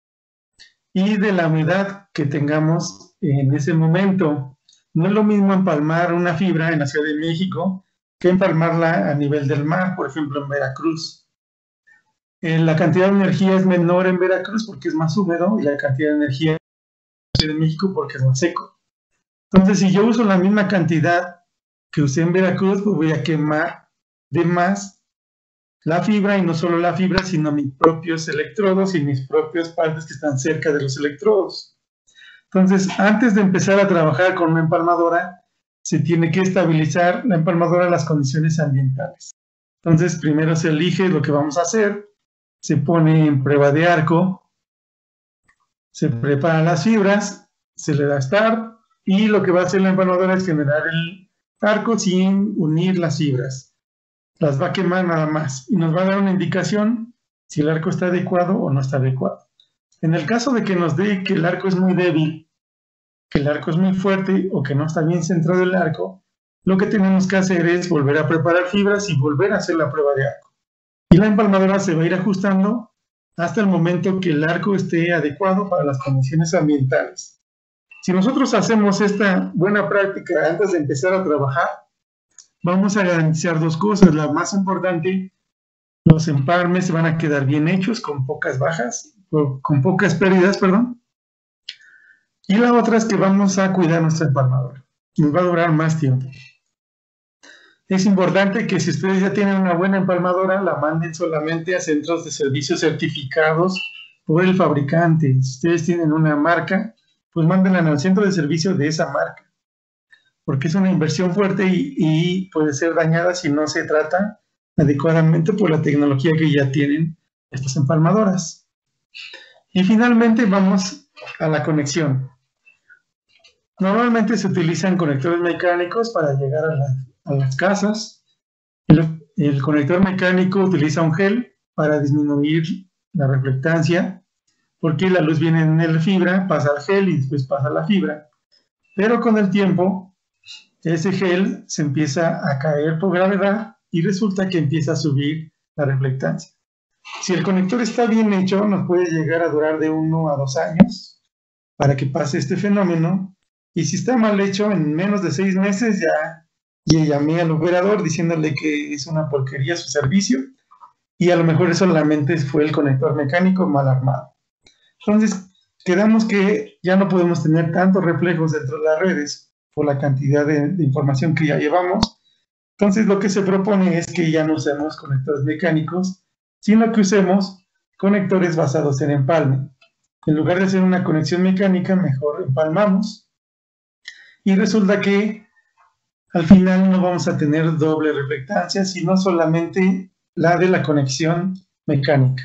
y de la humedad que tengamos en ese momento. No es lo mismo empalmar una fibra en la Ciudad de México que empalmarla a nivel del mar, por ejemplo en Veracruz. La cantidad de energía es menor en Veracruz porque es más húmedo y la cantidad de energía en la Ciudad de México porque es más seco. Entonces, si yo uso la misma cantidad que usé en Veracruz, pues voy a quemar de más la fibra, y no solo la fibra, sino mis propios electrodos y mis propias partes que están cerca de los electrodos. Entonces, antes de empezar a trabajar con una empalmadora, se tiene que estabilizar la empalmadora en las condiciones ambientales. Entonces, primero se elige lo que vamos a hacer, se pone en prueba de arco, se preparan las fibras, se le da start, y lo que va a hacer la empalmadora es generar el arco sin unir las fibras. Las va a quemar nada más y nos va a dar una indicación si el arco está adecuado o no está adecuado. En el caso de que nos dé que el arco es muy débil, que el arco es muy fuerte o que no está bien centrado el arco, lo que tenemos que hacer es volver a preparar fibras y volver a hacer la prueba de arco. Y la empalmadora se va a ir ajustando hasta el momento que el arco esté adecuado para las condiciones ambientales. Si nosotros hacemos esta buena práctica antes de empezar a trabajar, vamos a garantizar dos cosas. La más importante, los empalmes se van a quedar bien hechos, con pocas pérdidas, perdón. Y la otra es que vamos a cuidar nuestra empalmadora. Nos va a durar más tiempo. Es importante que si ustedes ya tienen una buena empalmadora, la manden solamente a centros de servicios certificados por el fabricante. Si ustedes tienen una marca, pues mándenla al centro de servicio de esa marca, porque es una inversión fuerte y puede ser dañada si no se trata adecuadamente por la tecnología que ya tienen estas empalmadoras. Y finalmente vamos a la conexión. Normalmente se utilizan conectores mecánicos para llegar a las casas El conector mecánico utiliza un gel para disminuir la reflectancia, porque la luz viene en la fibra, pasa al gel y después pasa a la fibra. Pero con el tiempo, ese gel se empieza a caer por gravedad y resulta que empieza a subir la reflectancia. Si el conector está bien hecho, nos puede llegar a durar de 1 a 2 años para que pase este fenómeno. Y si está mal hecho, en menos de 6 meses ya llamé al operador diciéndole que es una porquería su servicio y a lo mejor solamente fue el conector mecánico mal armado. Entonces, quedamos que ya no podemos tener tantos reflejos dentro de las redes por la cantidad de información que ya llevamos. Entonces, lo que se propone es que ya no usemos conectores mecánicos, sino que usemos conectores basados en empalme. En lugar de hacer una conexión mecánica, mejor empalmamos. Y resulta que al final no vamos a tener doble reflectancia, sino solamente la de la conexión mecánica.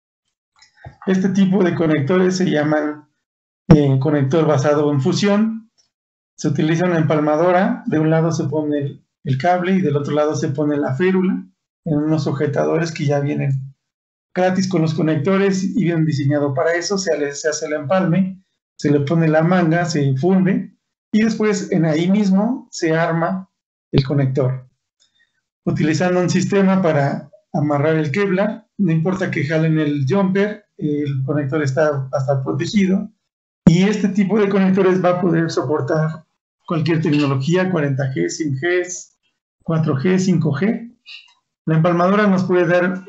Este tipo de conectores se llaman conector basado en fusión. Se utiliza una empalmadora, de un lado se pone el cable y del otro lado se pone la férula en unos sujetadores que ya vienen gratis con los conectores y vienen diseñados para eso. Se hace el empalme, se le pone la manga, se funde y después en ahí mismo se arma el conector. Utilizando un sistema para amarrar el Kevlar, no importa que jalen el jumper, el conector va a estar protegido y este tipo de conectores va a poder soportar cualquier tecnología, 40G, 100G, 4G, 5G. La empalmadora nos puede dar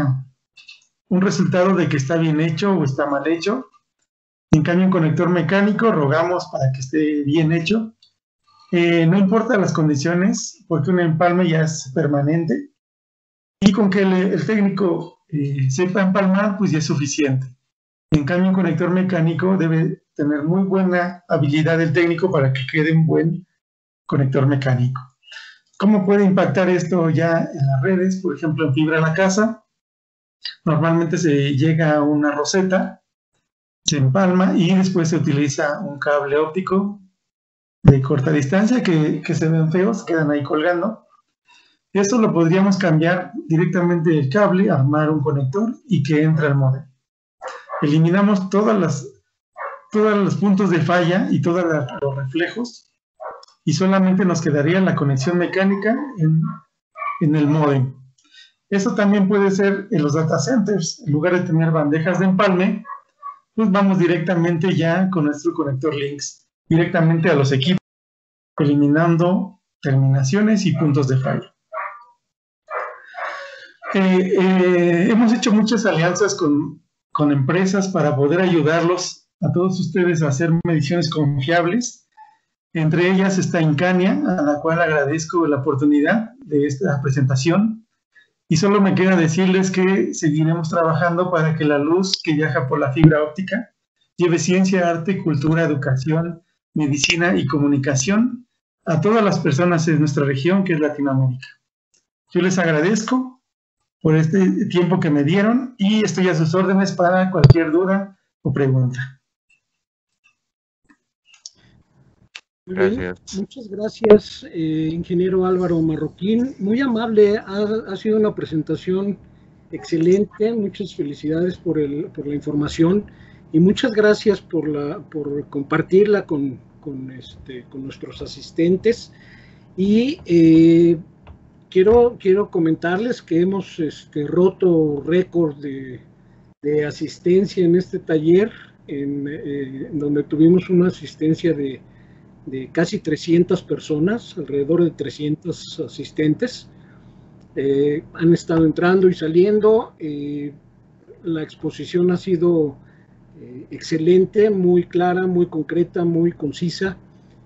un resultado de que está bien hecho o está mal hecho. En cambio, un conector mecánico rogamos para que esté bien hecho. No importa las condiciones, porque un empalme ya es permanente. Y con que el técnico sepa empalmar, pues ya es suficiente. En cambio, un conector mecánico debe tener muy buena habilidad del técnico para que quede un buen conector mecánico. ¿Cómo puede impactar esto ya en las redes? Por ejemplo, en fibra a la casa. Normalmente se llega a una roseta, se empalma y después se utiliza un cable óptico de corta distancia que se ven feos, quedan ahí colgando. Esto lo podríamos cambiar directamente del cable, armar un conector y que entre al módem. Eliminamos todos los puntos de falla y todos los reflejos y solamente nos quedaría la conexión mecánica en el módem. Esto también puede ser en los data centers. En lugar de tener bandejas de empalme, pues vamos directamente ya con nuestro conector Lynx, directamente a los equipos, eliminando terminaciones y puntos de falla. Hemos hecho muchas alianzas con empresas para poder ayudarlos a todos ustedes a hacer mediciones confiables. Entre ellas está Incania, a la cual agradezco la oportunidad de esta presentación. Y solo me queda decirles que seguiremos trabajando para que la luz que viaja por la fibra óptica lleve ciencia, arte, cultura, educación, medicina y comunicación a todas las personas en nuestra región, que es Latinoamérica. Yo les agradezco por este tiempo que me dieron y estoy a sus órdenes para cualquier duda o pregunta. Gracias. Muchas gracias, ingeniero Álvaro Marroquín. Muy amable, ha sido una presentación excelente. Muchas felicidades por la información y muchas gracias por compartirla con nuestros asistentes. Y quiero comentarles que hemos roto récord de asistencia en este taller, donde tuvimos una asistencia de casi 300 personas, alrededor de 300 asistentes. Han estado entrando y saliendo. La exposición ha sido excelente, muy clara, muy concreta, muy concisa.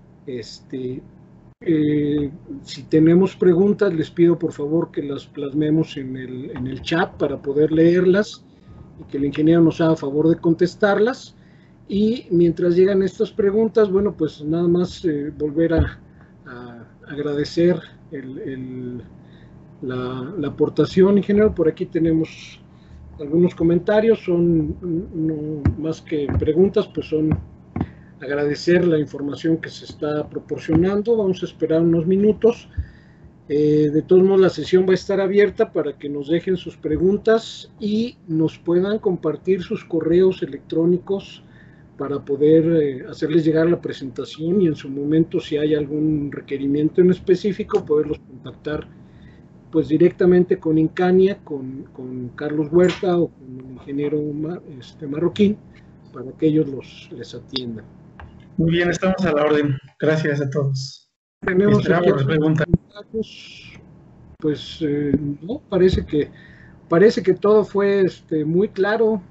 Si tenemos preguntas, les pido por favor que las plasmemos en el chat para poder leerlas y que el ingeniero nos haga favor de contestarlas. Y mientras llegan estas preguntas, bueno, pues nada más volver a agradecer la aportación, ingeniero. Por aquí tenemos algunos comentarios, son no más que preguntas, pues son agradecer la información que se está proporcionando. Vamos a esperar unos minutos De todos modos, la sesión va a estar abierta para que nos dejen sus preguntas y nos puedan compartir sus correos electrónicos para poder hacerles llegar la presentación y en su momento, si hay algún requerimiento en específico, poderlos contactar pues directamente con Incania, con Carlos Huerta o con el ingeniero Marroquín, para que ellos les atiendan. Muy bien, estamos a la orden. Gracias a todos. Tenemos aquí preguntas. Pues no, parece que todo fue muy claro.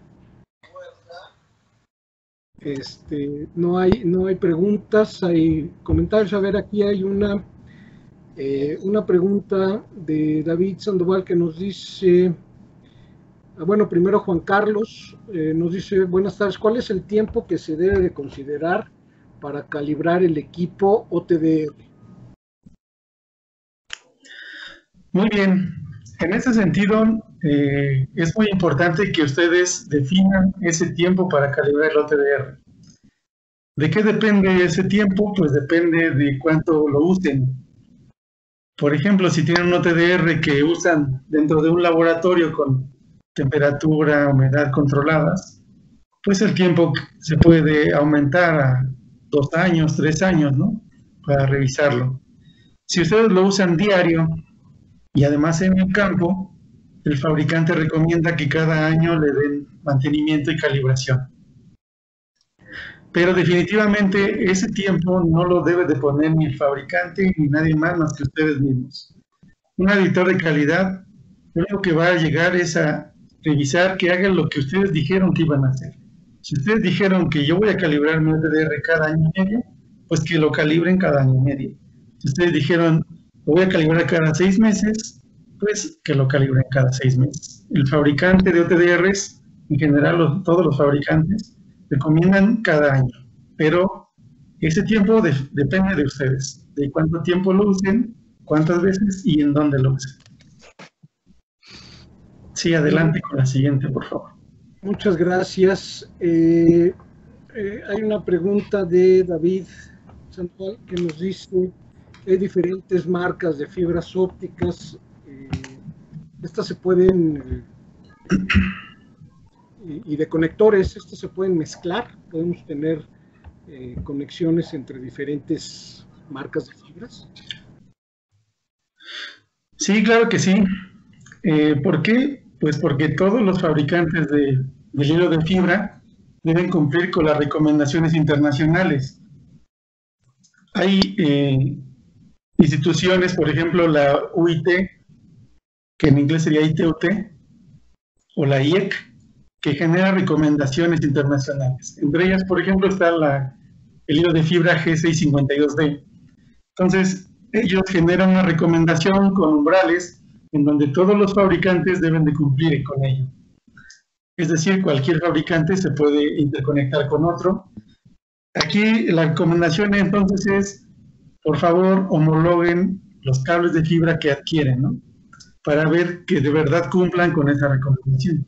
No hay preguntas, hay comentarios. A ver, aquí hay una pregunta de David Sandoval que nos dice, bueno, primero Juan Carlos nos dice, buenas tardes, ¿cuál es el tiempo que se debe de considerar para calibrar el equipo OTDR? Muy bien, en ese sentido es muy importante que ustedes definan ese tiempo para calibrar el OTDR. ¿De qué depende ese tiempo? Pues depende de cuánto lo usen. Por ejemplo, si tienen un OTDR que usan dentro de un laboratorio con temperatura, humedad controladas, pues el tiempo se puede aumentar a 2 años, 3 años, ¿no? Para revisarlo. Si ustedes lo usan diario y además en el campo, el fabricante recomienda que cada año le den mantenimiento y calibración. Pero definitivamente ese tiempo no lo debe de poner ni el fabricante ni nadie más que ustedes mismos. Un auditor de calidad, lo único que va a llegar es a revisar que hagan lo que ustedes dijeron que iban a hacer. Si ustedes dijeron que yo voy a calibrar mi OTDR cada año y medio, pues que lo calibren cada año y medio. Si ustedes dijeron, lo voy a calibrar cada 6 meses, pues que lo calibren cada 6 meses. El fabricante de OTDRs, en general todos los fabricantes, recomiendan cada año, pero ese tiempo depende de ustedes, de cuánto tiempo lo usen, cuántas veces y en dónde lo usen. Sí, adelante con la siguiente, por favor. Muchas gracias. Hay una pregunta de David Sandoval que nos dice que hay diferentes marcas de fibras ópticas. Estas se pueden... y de conectores, estos se pueden mezclar, podemos tener conexiones entre diferentes marcas de fibras. Sí, claro que sí. ¿Por qué? Pues porque todos los fabricantes del hilo de fibra deben cumplir con las recomendaciones internacionales. Hay instituciones, por ejemplo, la UIT, que en inglés sería ITUT, o la IEC, que genera recomendaciones internacionales. Entre ellas, por ejemplo, está el hilo de fibra G652D. Entonces, ellos generan una recomendación con umbrales en donde todos los fabricantes deben de cumplir con ello. Es decir, cualquier fabricante se puede interconectar con otro. Aquí la recomendación entonces es, por favor, homologuen los cables de fibra que adquieren, ¿no? Para ver que de verdad cumplan con esa recomendación.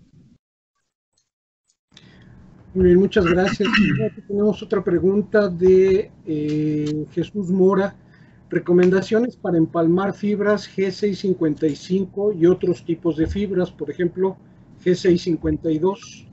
Muy bien, muchas gracias. Aquí tenemos otra pregunta de Jesús Mora. Recomendaciones para empalmar fibras G655 y otros tipos de fibras, por ejemplo, G652.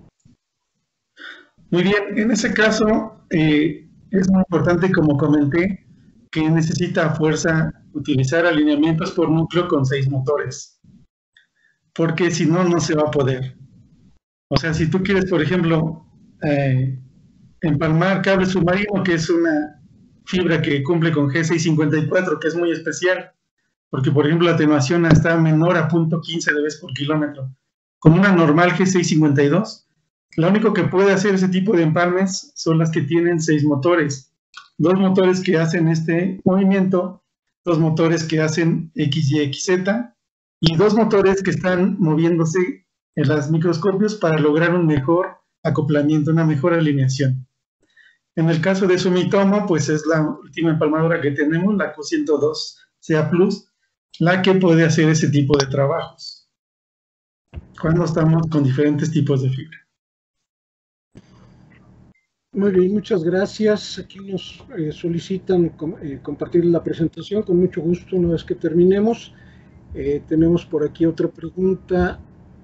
Muy bien, en ese caso es muy importante, como comenté, que necesita a fuerza utilizar alineamientos por núcleo con 6 motores, porque si no, no se va a poder. O sea, si tú quieres, por ejemplo, empalmar cable submarino, que es una fibra que cumple con G654, que es muy especial, porque, por ejemplo, la atenuación está menor a 0.15 dB por kilómetro, como una normal G652, lo único que puede hacer ese tipo de empalmes son las que tienen 6 motores. 2 motores que hacen este movimiento, 2 motores que hacen X, Y, X, Z, y 2 motores que están moviéndose en los microscopios para lograr un mejor acoplamiento, una mejor alineación. En el caso de Sumitomo, pues es la última empalmadora que tenemos, la Q102 CA+, la que puede hacer ese tipo de trabajos cuando estamos con diferentes tipos de fibra. Muy bien, muchas gracias. Aquí nos solicitan compartir la presentación con mucho gusto una vez que terminemos. Tenemos por aquí otra pregunta.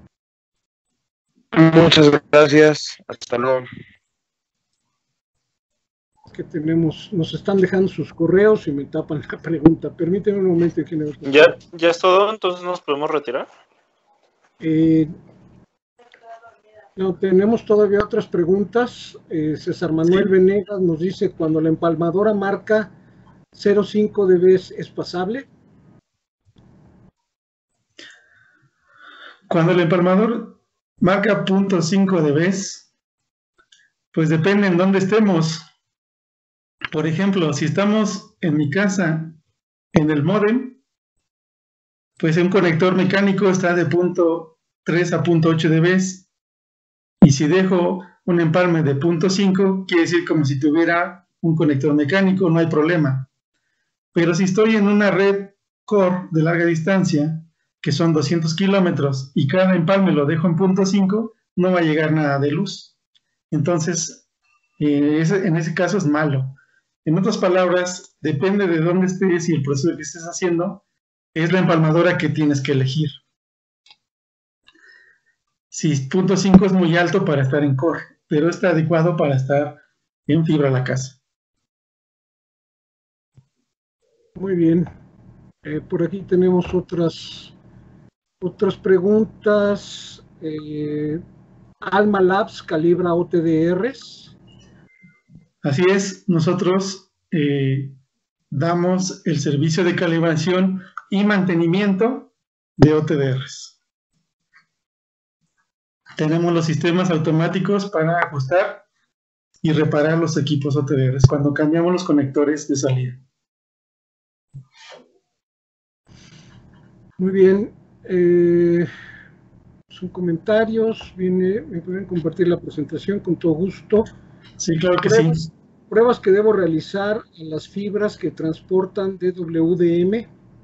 Muchas gracias. Hasta luego. Que tenemos, nos están dejando sus correos y me tapan la pregunta. Permíteme un momento, ingeniero. ¿Ya es todo? ¿Entonces nos podemos retirar? No, tenemos todavía otras preguntas. César Manuel Venegas nos dice, cuando la empalmadora marca 0.5 dB, ¿es pasable? Cuando el empalmador marca 0.5 dB, pues depende en dónde estemos. Por ejemplo, si estamos en mi casa, en el módem, pues un conector mecánico está de 0.3 a 0.8 dB. Y si dejo un empalme de 0.5, quiere decir como si tuviera un conector mecánico, no hay problema. Pero si estoy en una red core de larga distancia, que son 200 kilómetros, y cada empalme lo dejo en 0.5, no va a llegar nada de luz. Entonces, en ese caso es malo. En otras palabras, depende de dónde estés y el proceso que estés haciendo, es la empalmadora que tienes que elegir. Si 0.5 es muy alto para estar en core, pero está adecuado para estar en fibra a la casa. Muy bien. Por aquí tenemos otras preguntas. Alma Labs calibra OTDRs. Así es, nosotros damos el servicio de calibración y mantenimiento de OTDRs. Tenemos los sistemas automáticos para ajustar y reparar los equipos OTDRs cuando cambiamos los conectores de salida. Muy bien. Son comentarios. Me pueden compartir la presentación con todo gusto. Sí, claro que sí. Pruebas que debo realizar en las fibras que transportan DWDM.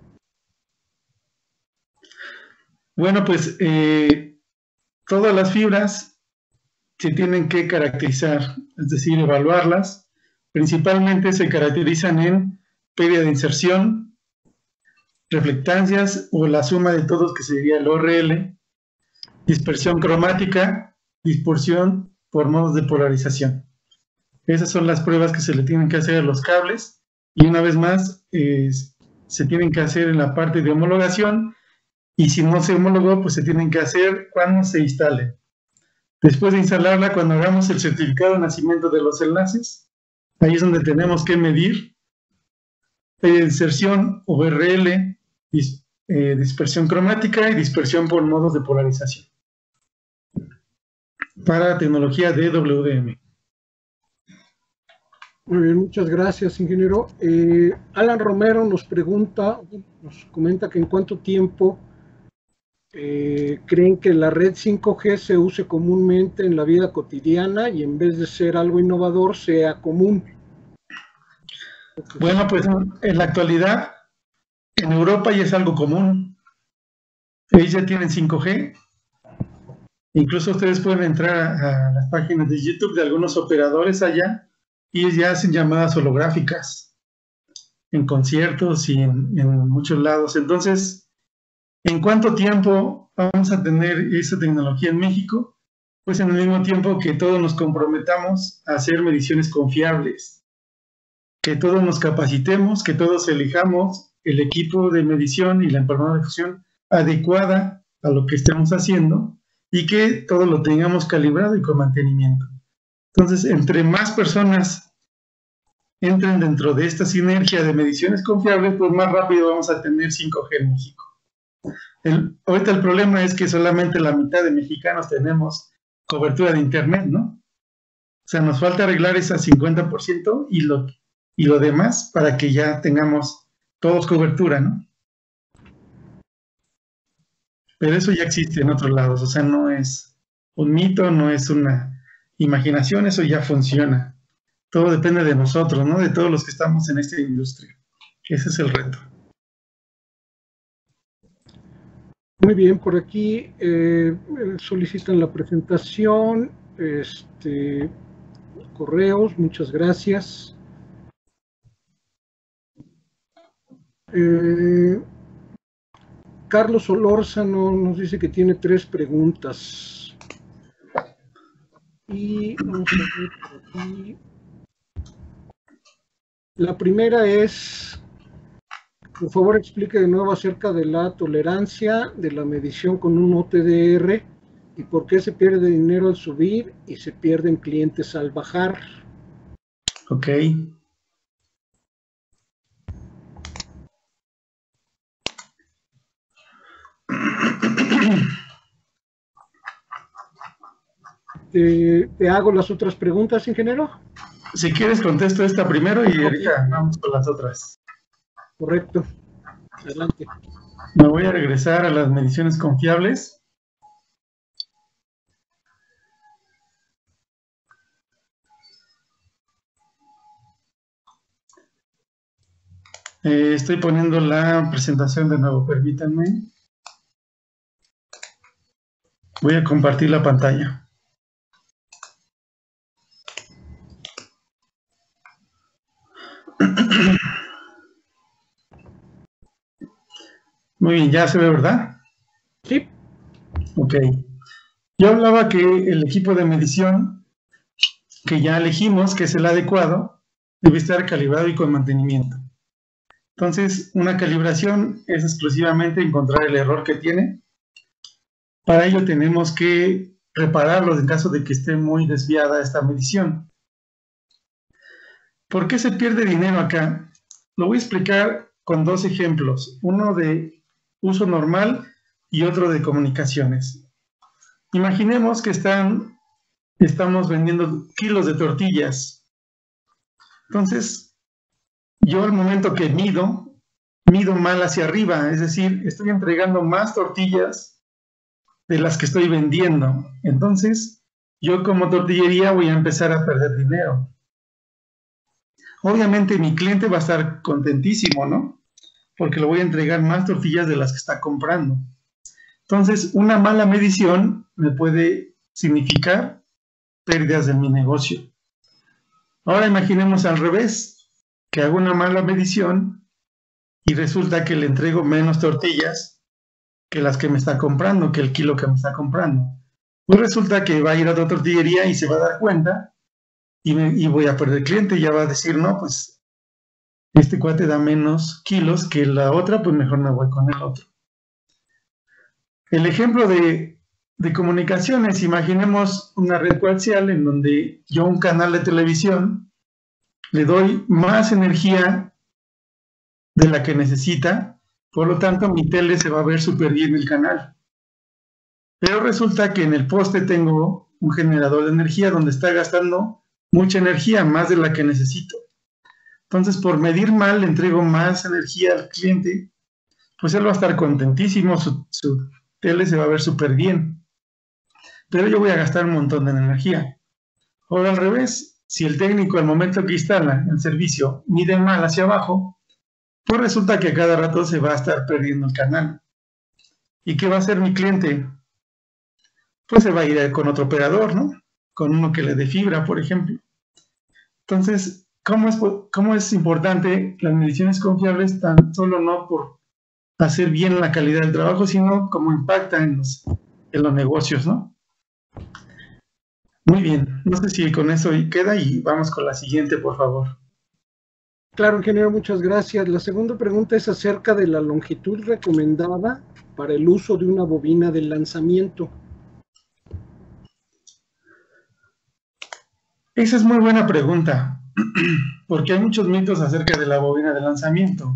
Bueno, pues todas las fibras se tienen que caracterizar, es decir, evaluarlas. Principalmente se caracterizan en pérdida de inserción, reflectancias o la suma de todos, que sería el ORL, dispersión cromática, dispersión por modos de polarización. Esas son las pruebas que se le tienen que hacer a los cables, y una vez más se tienen que hacer en la parte de homologación, y si no se homologó, pues se tienen que hacer cuando se instale. Después de instalarla, cuando hagamos el certificado de nacimiento de los enlaces, ahí es donde tenemos que medir inserción, ORL, dispersión cromática y dispersión por modos de polarización para tecnología DWDM. Muy bien, muchas gracias, ingeniero. Alan Romero nos comenta que en cuánto tiempo creen que la red 5G se use comúnmente en la vida cotidiana y en vez de ser algo innovador, sea común. Bueno, pues en la actualidad, en Europa ya es algo común. Ellos ya tienen 5G. Incluso ustedes pueden entrar a las páginas de YouTube de algunos operadores allá y ellos ya hacen llamadas holográficas en conciertos y en muchos lados. Entonces, ¿en cuánto tiempo vamos a tener esa tecnología en México? Pues en el mismo tiempo que todos nos comprometamos a hacer mediciones confiables, que todos nos capacitemos, que todos elijamos el equipo de medición y la empalmadora de fusión adecuada a lo que estemos haciendo y que todo lo tengamos calibrado y con mantenimiento. Entonces, entre más personas entren dentro de esta sinergia de mediciones confiables, pues más rápido vamos a tener 5G en México. Ahorita el problema es que solamente la mitad de mexicanos tenemos cobertura de internet, ¿no? O sea, nos falta arreglar ese 50% y lo demás para que ya tengamos todos cobertura, ¿no? Pero eso ya existe en otros lados, o sea, no es un mito, no es una imaginación, eso ya funciona. Todo depende de nosotros, ¿no? De todos los que estamos en esta industria. Ese es el reto. Muy bien, por aquí solicitan la presentación. correos, muchas gracias. Carlos Solórzano nos dice que tiene 3 preguntas. Y vamos a ver por aquí. La primera es, por favor explique de nuevo acerca de la tolerancia de la medición con un OTDR y por qué se pierde dinero al subir y se pierden clientes al bajar. Ok. ¿Te hago las otras preguntas, ingeniero? Si quieres contesto esta primero y ahorita vamos con las otras. Correcto. Adelante. Me voy a regresar a las mediciones confiables. Estoy poniendo la presentación de nuevo, permítanme. Voy a compartir la pantalla. Muy bien, ya se ve, ¿verdad? Sí. Ok. Yo hablaba que el equipo de medición que ya elegimos, que es el adecuado, debe estar calibrado y con mantenimiento. Entonces, una calibración es exclusivamente encontrar el error que tiene. Para ello tenemos que repararlo en caso de que esté muy desviada esta medición. ¿Por qué se pierde dinero acá? Lo voy a explicar con 2 ejemplos, uno de uso normal y otro de comunicaciones. Imaginemos que estamos vendiendo kilos de tortillas. Entonces, yo al momento que mido mal hacia arriba, es decir, estoy entregando más tortillas de las que estoy vendiendo. Entonces, yo como tortillería voy a empezar a perder dinero. Obviamente mi cliente va a estar contentísimo, ¿no? Porque le voy a entregar más tortillas de las que está comprando. Entonces, una mala medición me puede significar pérdidas de mi negocio. Ahora imaginemos al revés, que hago una mala medición y resulta que le entrego menos tortillas que las que me está comprando, que el kilo que me está comprando. Pues resulta que va a ir a otra tortillería y se va a dar cuenta y voy a perder cliente, ya va a decir, no, pues este cuate da menos kilos que la otra, pues mejor me voy con el otro. El ejemplo de comunicaciones, imaginemos una red coaxial en donde yo a un canal de televisión le doy más energía de la que necesita, por lo tanto mi tele se va a ver súper bien el canal. Pero resulta que en el poste tengo un generador de energía donde está gastando mucha energía, más de la que necesito. Entonces, por medir mal, le entrego más energía al cliente, pues él va a estar contentísimo, su tele se va a ver súper bien. Pero yo voy a gastar un montón de energía. Ahora al revés, si el técnico al momento que instala el servicio mide mal hacia abajo, pues resulta que a cada rato se va a estar perdiendo el canal. ¿Y qué va a hacer mi cliente? Pues se va a ir con otro operador, ¿no? Con uno que le dé fibra, por ejemplo. Entonces, ¿cómo es importante las mediciones confiables? Tan solo no por hacer bien la calidad del trabajo, sino cómo impacta en los negocios, ¿no? Muy bien, no sé si con eso queda y vamos con la siguiente, por favor. Claro, ingeniero, muchas gracias. La segunda pregunta es acerca de la longitud recomendada para el uso de una bobina de lanzamiento. Esa es muy buena pregunta, porque hay muchos mitos acerca de la bobina de lanzamiento.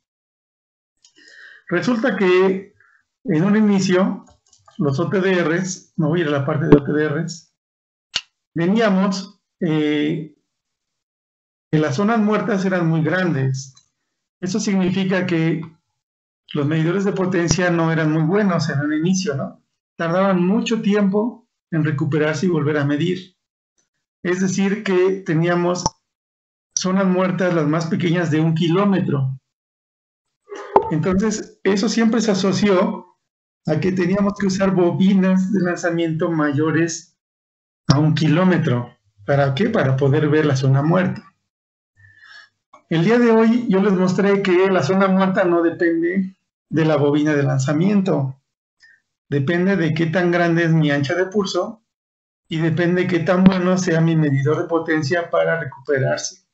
Resulta que en un inicio, los OTDRs, me voy a ir a la parte de OTDRs, veníamos que las zonas muertas eran muy grandes. Eso significa que los medidores de potencia no eran muy buenos en un inicio, ¿no? Tardaban mucho tiempo en recuperarse y volver a medir. Es decir, que teníamos zonas muertas las más pequeñas de 1 kilómetro. Entonces, eso siempre se asoció a que teníamos que usar bobinas de lanzamiento mayores a 1 kilómetro. ¿Para qué? Para poder ver la zona muerta. El día de hoy yo les mostré que la zona muerta no depende de la bobina de lanzamiento. Depende de qué tan grande es mi ancha de pulso y depende de qué tan bueno sea mi medidor de potencia para recuperarse.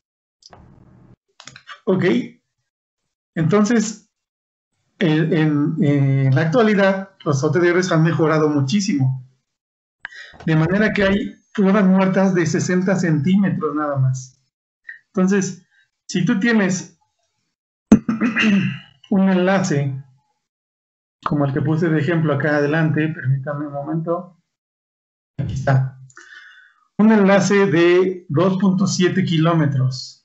Ok, entonces en la actualidad los OTDRs han mejorado muchísimo, de manera que hay zonas muertas de 60 centímetros nada más. Entonces, si tú tienes un enlace como el que puse de ejemplo acá adelante, permítame un momento, aquí está, un enlace de 2.7 kilómetros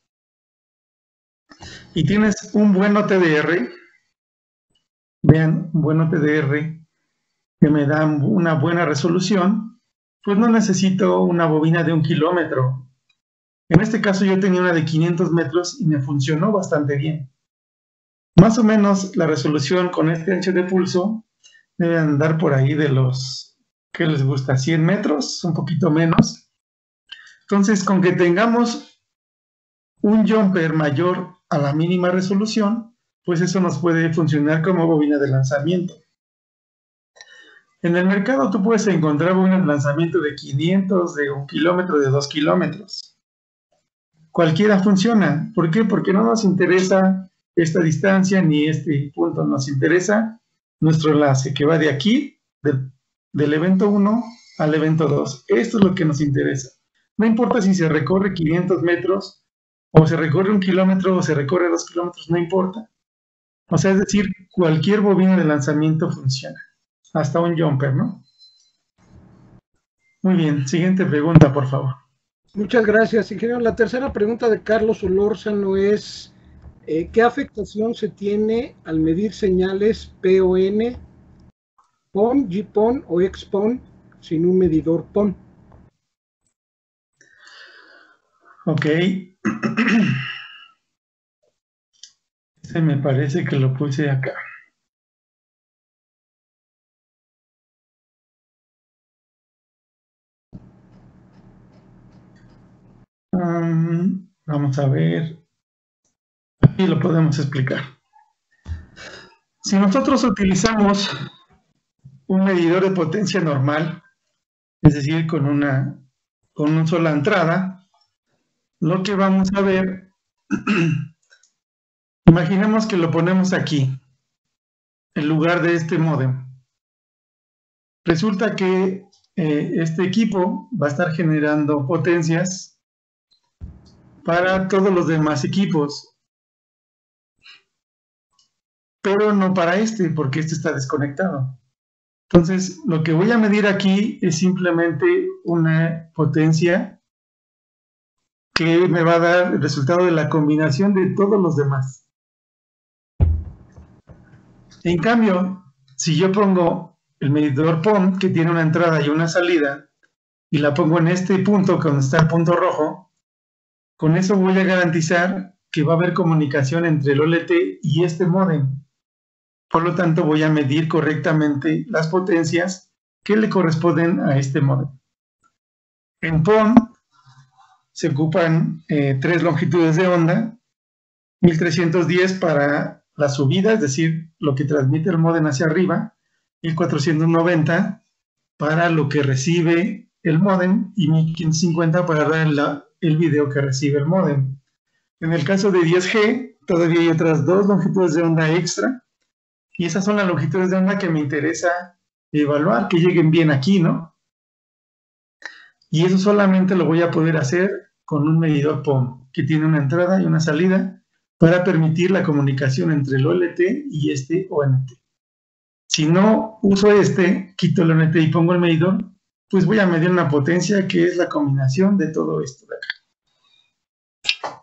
y tienes un buen OTDR, vean, un buen OTDR que me da una buena resolución, pues no necesito una bobina de 1 kilómetro. En este caso yo tenía una de 500 metros y me funcionó bastante bien. Más o menos la resolución con este ancho de pulso debe andar por ahí de los, ¿qué les gusta? 100 metros, un poquito menos. Entonces, con que tengamos un jumper mayor a la mínima resolución, pues eso nos puede funcionar como bobina de lanzamiento. En el mercado tú puedes encontrar bobinas de lanzamiento de 500, de 1 kilómetro, de 2 kilómetros. Cualquiera funciona. ¿Por qué? Porque no nos interesa esta distancia ni este punto. Nos interesa nuestro enlace que va de aquí, del evento 1 al evento 2. Esto es lo que nos interesa. No importa si se recorre 500 metros, o se recorre 1 kilómetro, o se recorre 2 kilómetros, no importa. O sea, es decir, cualquier bobina de lanzamiento funciona. Hasta un jumper, ¿no? Muy bien, siguiente pregunta, por favor. Muchas gracias, ingeniero. La tercera pregunta de Carlos Olórzano es, ¿qué afectación se tiene al medir señales PON, PON, GPON o XPON sin un medidor PON? Ok. Este me parece que lo puse acá. Vamos a ver. Aquí lo podemos explicar. Si nosotros utilizamos un medidor de potencia normal, es decir, con una sola entrada, lo que vamos a ver, imaginemos que lo ponemos aquí, en lugar de este módem. Resulta que este equipo va a estar generando potencias para todos los demás equipos, pero no para este, porque este está desconectado. Entonces, lo que voy a medir aquí es simplemente una potencia que me va a dar el resultado de la combinación de todos los demás. En cambio, si yo pongo el medidor PON, que tiene una entrada y una salida, y la pongo en este punto, donde está el punto rojo, con eso voy a garantizar que va a haber comunicación entre el OLT y este módem. Por lo tanto, voy a medir correctamente las potencias que le corresponden a este módem. En PON se ocupan 3 longitudes de onda, 1310 para la subida, es decir, lo que transmite el módem hacia arriba, 1490 para lo que recibe el módem y 1550 para dar el video que recibe el módem. En el caso de 10G, todavía hay otras 2 longitudes de onda extra, y esas son las longitudes de onda que me interesa evaluar, que lleguen bien aquí, ¿no? Y eso solamente lo voy a poder hacer con un medidor POM, que tiene una entrada y una salida para permitir la comunicación entre el OLT y este ONT. Si no uso este, quito el ONT y pongo el medidor, pues voy a medir una potencia que es la combinación de todo esto de acá.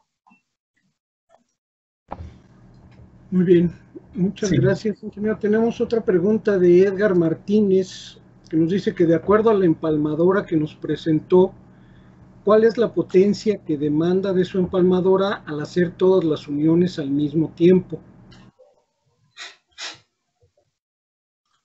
Muy bien, muchas gracias, ingeniero. Tenemos otra pregunta de Edgar Martínez, que nos dice que de acuerdo a la empalmadora que nos presentó, ¿cuál es la potencia que demanda de su empalmadora al hacer todas las uniones al mismo tiempo?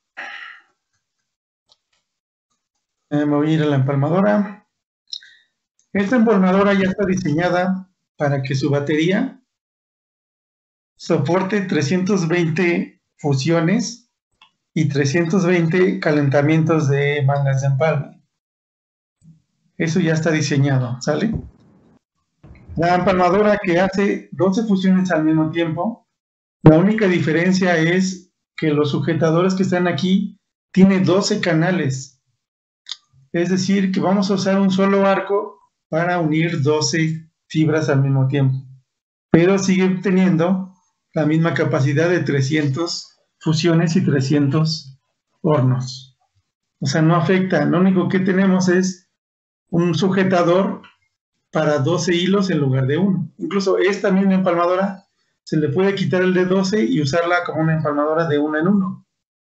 Me voy a ir a la empalmadora. Esta empalmadora ya está diseñada para que su batería soporte 320 fusiones y 320 calentamientos de mangas de empalme. Eso ya está diseñado, ¿sale? La empalmadora que hace 12 fusiones al mismo tiempo, la única diferencia es que los sujetadores que están aquí tienen 12 canales. Es decir, que vamos a usar un solo arco para unir 12 fibras al mismo tiempo. Pero sigue teniendo la misma capacidad de 300 fusiones y 300 hornos. O sea, no afecta. Lo único que tenemos es un sujetador para 12 hilos en lugar de uno. Incluso esta misma empalmadora se le puede quitar el de 12 y usarla como una empalmadora de uno en uno.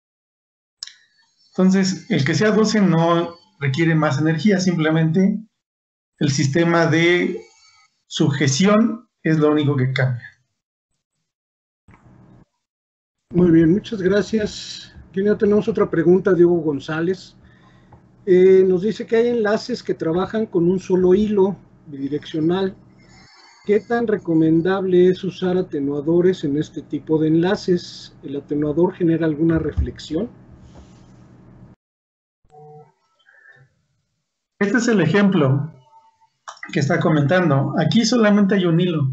Entonces, el que sea 12 no requiere más energía, simplemente el sistema de sujeción es lo único que cambia. Muy bien, muchas gracias. Aquí ya tenemos otra pregunta, Diego González. Nos dice que hay enlaces que trabajan con un solo hilo bidireccional. ¿Qué tan recomendable es usar atenuadores en este tipo de enlaces? ¿El atenuador genera alguna reflexión? Este es el ejemplo que está comentando. Aquí solamente hay un hilo.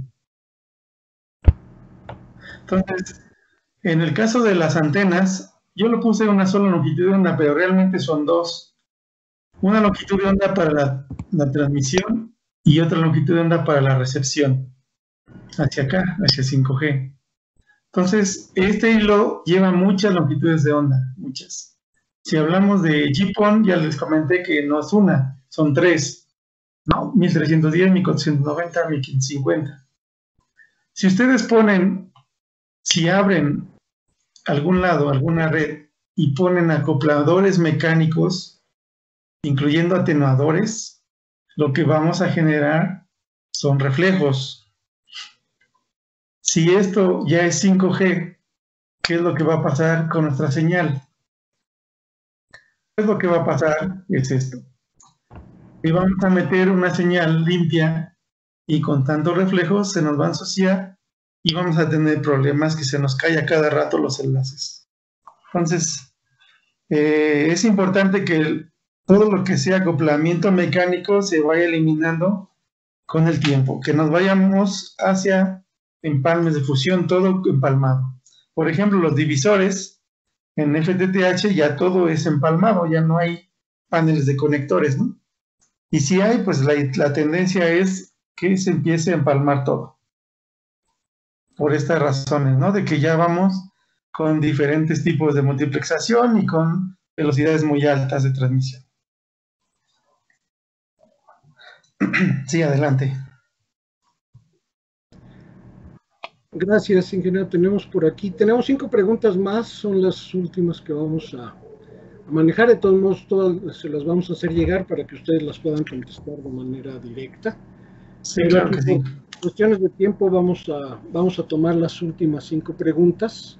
Entonces, en el caso de las antenas, yo lo puse una sola longitud de onda, pero realmente son dos. Una longitud de onda para la transmisión y otra longitud de onda para la recepción. Hacia acá, hacia 5G. Entonces, este hilo lleva muchas longitudes de onda, muchas. Si hablamos de GPON, ya les comenté que no es una, son tres. ¿No? 1310, 1490, 1550. Si ustedes ponen, si abren algún lado, alguna red, y ponen acopladores mecánicos, incluyendo atenuadores, lo que vamos a generar son reflejos. Si esto ya es 5G, ¿qué es lo que va a pasar con nuestra señal? Pues lo que va a pasar es esto. Y vamos a meter una señal limpia y con tantos reflejos se nos va a ensuciar y vamos a tener problemas que se nos cae a cada rato los enlaces. Entonces, es importante que todo lo que sea acoplamiento mecánico se vaya eliminando con el tiempo, que nos vayamos hacia empalmes de fusión, todo empalmado. Por ejemplo, los divisores en FTTH ya todo es empalmado, ya no hay paneles de conectores, ¿no? Y si hay, pues la tendencia es que se empiece a empalmar todo. Por estas razones, ¿no? De que ya vamos con diferentes tipos de multiplexación y con velocidades muy altas de transmisión. Sí, adelante. Gracias, ingeniero. Tenemos por aquí, tenemos 5 preguntas más, son las últimas que vamos a manejar. De todos modos, todas se las vamos a hacer llegar para que ustedes las puedan contestar de manera directa. Sí, claro que sí. Por cuestiones de tiempo vamos a tomar las últimas 5 preguntas.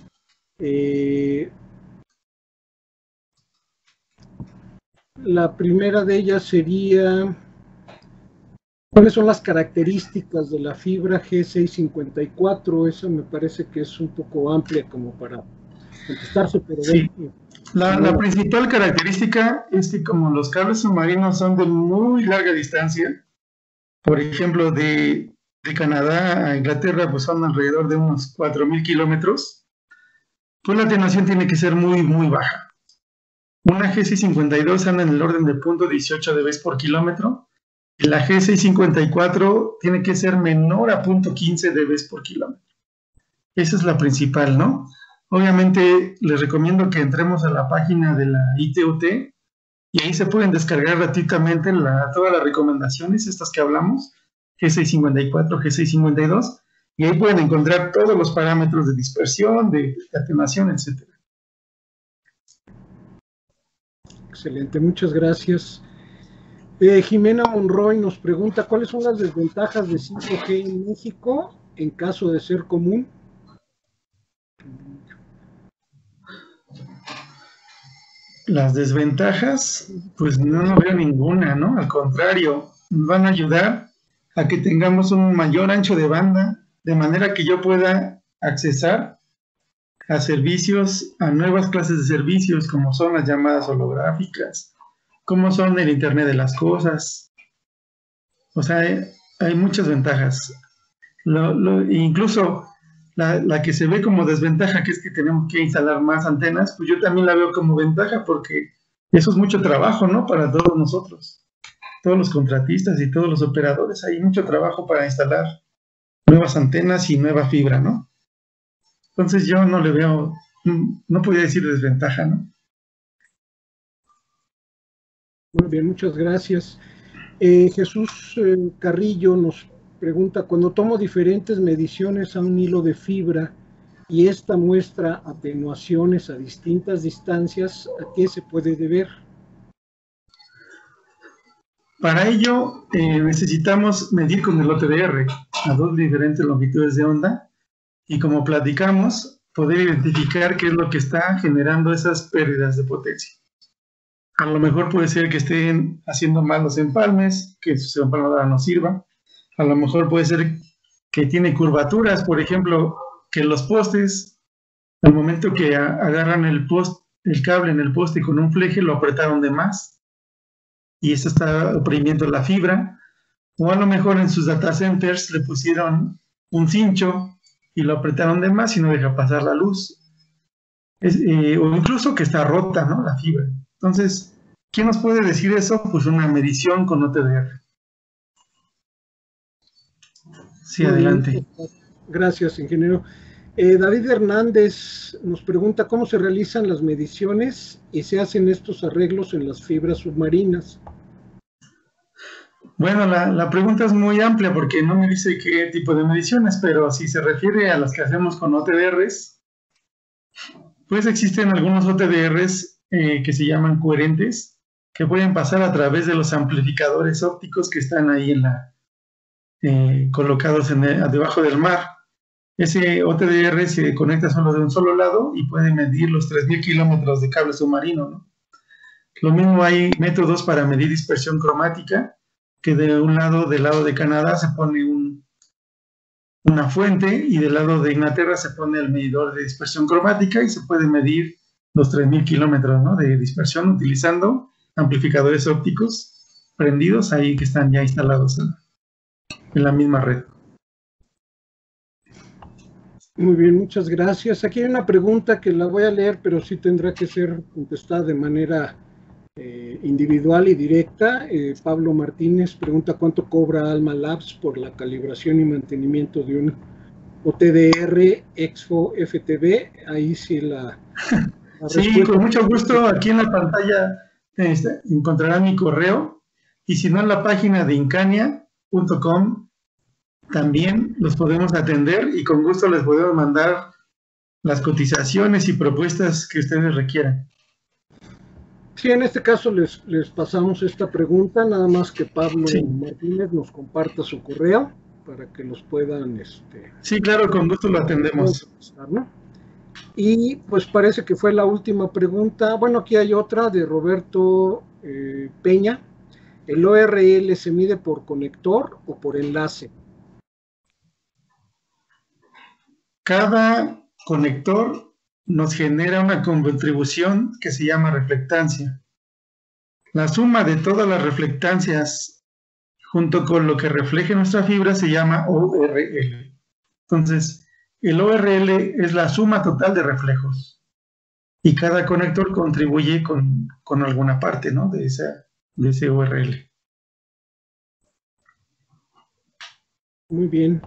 La primera de ellas sería: ¿cuáles son las características de la fibra G654? Esa me parece que es un poco amplia como para contestarse, pero sí. La principal característica es que como los cables submarinos son de muy larga distancia, por ejemplo, de Canadá a Inglaterra, pues son alrededor de unos 4,000 kilómetros, pues la atenuación tiene que ser muy, muy baja. Una G652 anda en el orden de 0.18 dB por kilómetro, y la G654 tiene que ser menor a 0.15 dB por kilómetro. Esa es la principal, ¿no? Obviamente les recomiendo que entremos a la página de la ITUT y ahí se pueden descargar gratuitamente todas las recomendaciones, estas que hablamos, G654, G652, y ahí pueden encontrar todos los parámetros de dispersión, de atenuación, etc. Excelente, muchas gracias. Jimena Monroy nos pregunta: ¿cuáles son las desventajas de 5G en México en caso de ser común? Las desventajas, pues no veo ninguna, ¿no? Al contrario, van a ayudar a que tengamos un mayor ancho de banda, de manera que yo pueda accesar a servicios, a nuevas clases de servicios, como son las llamadas holográficas, como son el Internet de las cosas. O sea, hay muchas ventajas. Incluso la que se ve como desventaja, que es que tenemos que instalar más antenas, pues yo también la veo como ventaja, porque eso es mucho trabajo, ¿no? Para todos nosotros, todos los contratistas y todos los operadores, hay mucho trabajo para instalar nuevas antenas y nueva fibra, ¿no? Entonces yo no le veo, no podría decir desventaja, ¿no? Muy bien, muchas gracias. Jesús Carrillo nos pregunta, cuando tomo diferentes mediciones a un hilo de fibra y esta muestra atenuaciones a distintas distancias, ¿a qué se puede deber? Para ello necesitamos medir con el OTDR a dos diferentes longitudes de onda y, como platicamos, poder identificar qué es lo que está generando esas pérdidas de potencia. A lo mejor puede ser que estén haciendo mal los empalmes, que su empalmadora no sirva. A lo mejor puede ser que tiene curvaturas, por ejemplo, que los postes, al momento que agarran el cable en el poste con un fleje, lo apretaron de más y eso está oprimiendo la fibra. O a lo mejor en sus data centers le pusieron un cincho y lo apretaron de más y no deja pasar la luz. O incluso que está rota, ¿no?, la fibra. Entonces, ¿quién nos puede decir eso? Pues una medición con OTDR. Sí, muy adelante. Bien. Gracias, ingeniero. David Hernández nos pregunta cómo se realizan las mediciones y se hacen estos arreglos en las fibras submarinas. Bueno, la pregunta es muy amplia porque no me dice qué tipo de mediciones, pero si se refiere a las que hacemos con OTDRs, pues existen algunos OTDRs que se llaman coherentes, que pueden pasar a través de los amplificadores ópticos que están ahí colocados debajo del mar. Ese OTDR se conecta solo de un solo lado y puede medir los 3.000 kilómetros de cable submarino, ¿no? Lo mismo, hay métodos para medir dispersión cromática, que del lado de Canadá se pone una fuente y del lado de Inglaterra se pone el medidor de dispersión cromática y se puede medir los 3.000 kilómetros, ¿no?, de dispersión utilizando amplificadores ópticos prendidos ahí que están ya instalados en la misma red. Muy bien, muchas gracias. Aquí hay una pregunta que la voy a leer, pero sí tendrá que ser contestada de manera individual y directa. Pablo Martínez pregunta cuánto cobra Alma Labs por la calibración y mantenimiento de un OTDR Expo FTB. Ahí sí la sí, con mucho gusto. Aquí en la pantalla encontrarán mi correo, y si no, en la página de incania.com también los podemos atender y con gusto les podemos mandar las cotizaciones y propuestas que ustedes requieran. Sí, en este caso les pasamos esta pregunta, nada más que Pablo Martínez nos comparta su correo para que los puedan... Sí, claro, con gusto lo atendemos. ¿No? Y pues parece que fue la última pregunta. Bueno, aquí hay otra de Roberto Peña. ¿El ORL se mide por conector o por enlace? Cada conector nos genera una contribución que se llama reflectancia. La suma de todas las reflectancias junto con lo que refleje nuestra fibra se llama ORL. Entonces, el ORL es la suma total de reflejos y cada conector contribuye con alguna parte, ¿no?, de ese ORL. Muy bien.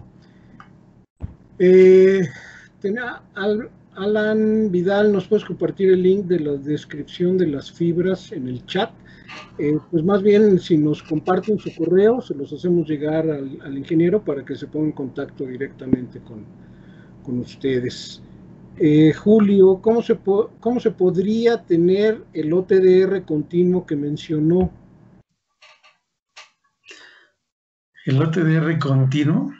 Alan Vidal, ¿nos puedes compartir el link de la descripción de las fibras en el chat? Pues más bien, si nos comparten su correo, se los hacemos llegar al ingeniero para que se ponga en contacto directamente con ustedes. Julio, ¿cómo se podría tener el OTDR continuo que mencionó? ¿El OTDR continuo?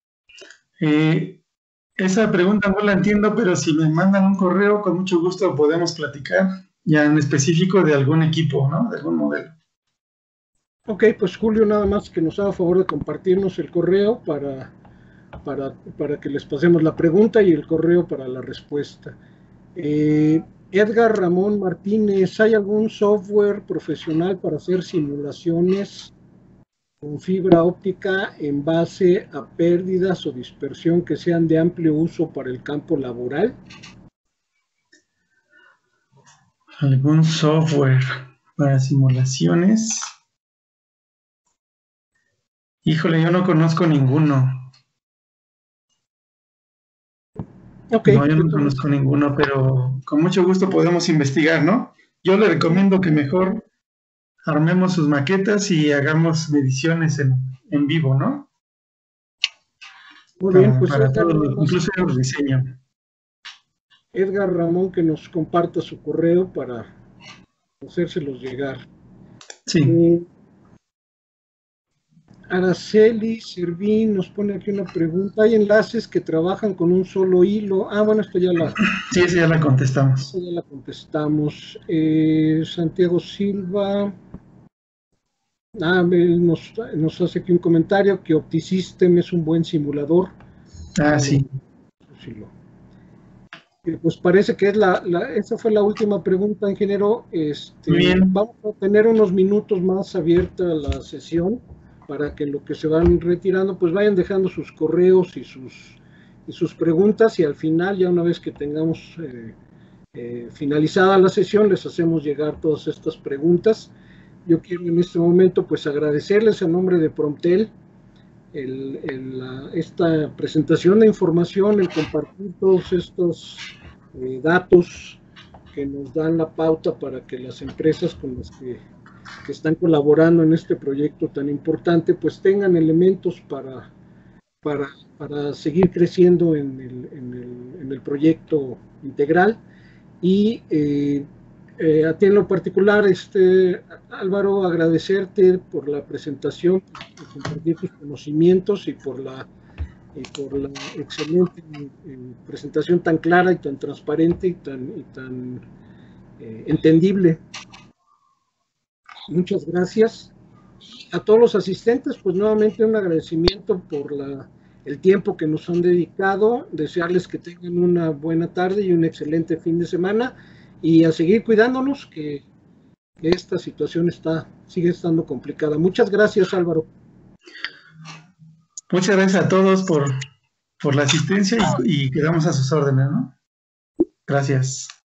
Esa pregunta no la entiendo, pero si me mandan un correo, con mucho gusto podemos platicar ya en específico de algún equipo, ¿no?, de algún modelo. Ok, pues Julio, nada más que nos haga favor de compartirnos el correo para que les pasemos la pregunta y el correo para la respuesta. Edgar Ramón Martínez, ¿hay algún software profesional para hacer simulaciones con fibra óptica en base a pérdidas o dispersión que sean de amplio uso para el campo laboral? ¿Algún software para simulaciones? Híjole, yo no conozco ninguno. Ok, No, yo no conozco ninguno, pero con mucho gusto podemos investigar, ¿no? Yo le recomiendo que mejor armemos sus maquetas y hagamos mediciones en vivo, ¿no? muy bien, pues Para Edgar, todo, incluso el diseño. Edgar Ramón que nos comparta su correo para hacérselos llegar. Sí. Araceli Servín nos pone aquí una pregunta. ¿Hay enlaces que trabajan con un solo hilo? Ah, bueno, esto ya la... Sí, esa ya la contestamos. Ya la contestamos. Santiago Silva nos hace aquí un comentario que OptiSystem es un buen simulador. Ah, sí. Pues parece que esa fue la última pregunta, ingeniero. Bien. Vamos a tener unos minutos más abierta la sesión para que lo que se van retirando, pues vayan dejando sus correos y sus preguntas, y al final, ya una vez que tengamos finalizada la sesión, les hacemos llegar todas estas preguntas. Yo quiero en este momento pues agradecerles en nombre de Promptel esta presentación de información, el compartir todos estos datos que nos dan la pauta para que las empresas con las que están colaborando en este proyecto tan importante pues tengan elementos para seguir creciendo en el proyecto integral. Y a ti en lo particular, Álvaro, agradecerte por la presentación, por compartir tus conocimientos y por la excelente presentación tan clara y tan transparente y tan entendible. Muchas gracias. A todos los asistentes, pues nuevamente un agradecimiento por el tiempo que nos han dedicado, desearles que tengan una buena tarde y un excelente fin de semana, y a seguir cuidándonos, que esta situación sigue estando complicada. Muchas gracias, Álvaro. Muchas gracias a todos por la asistencia y quedamos a sus órdenes, ¿no? Gracias.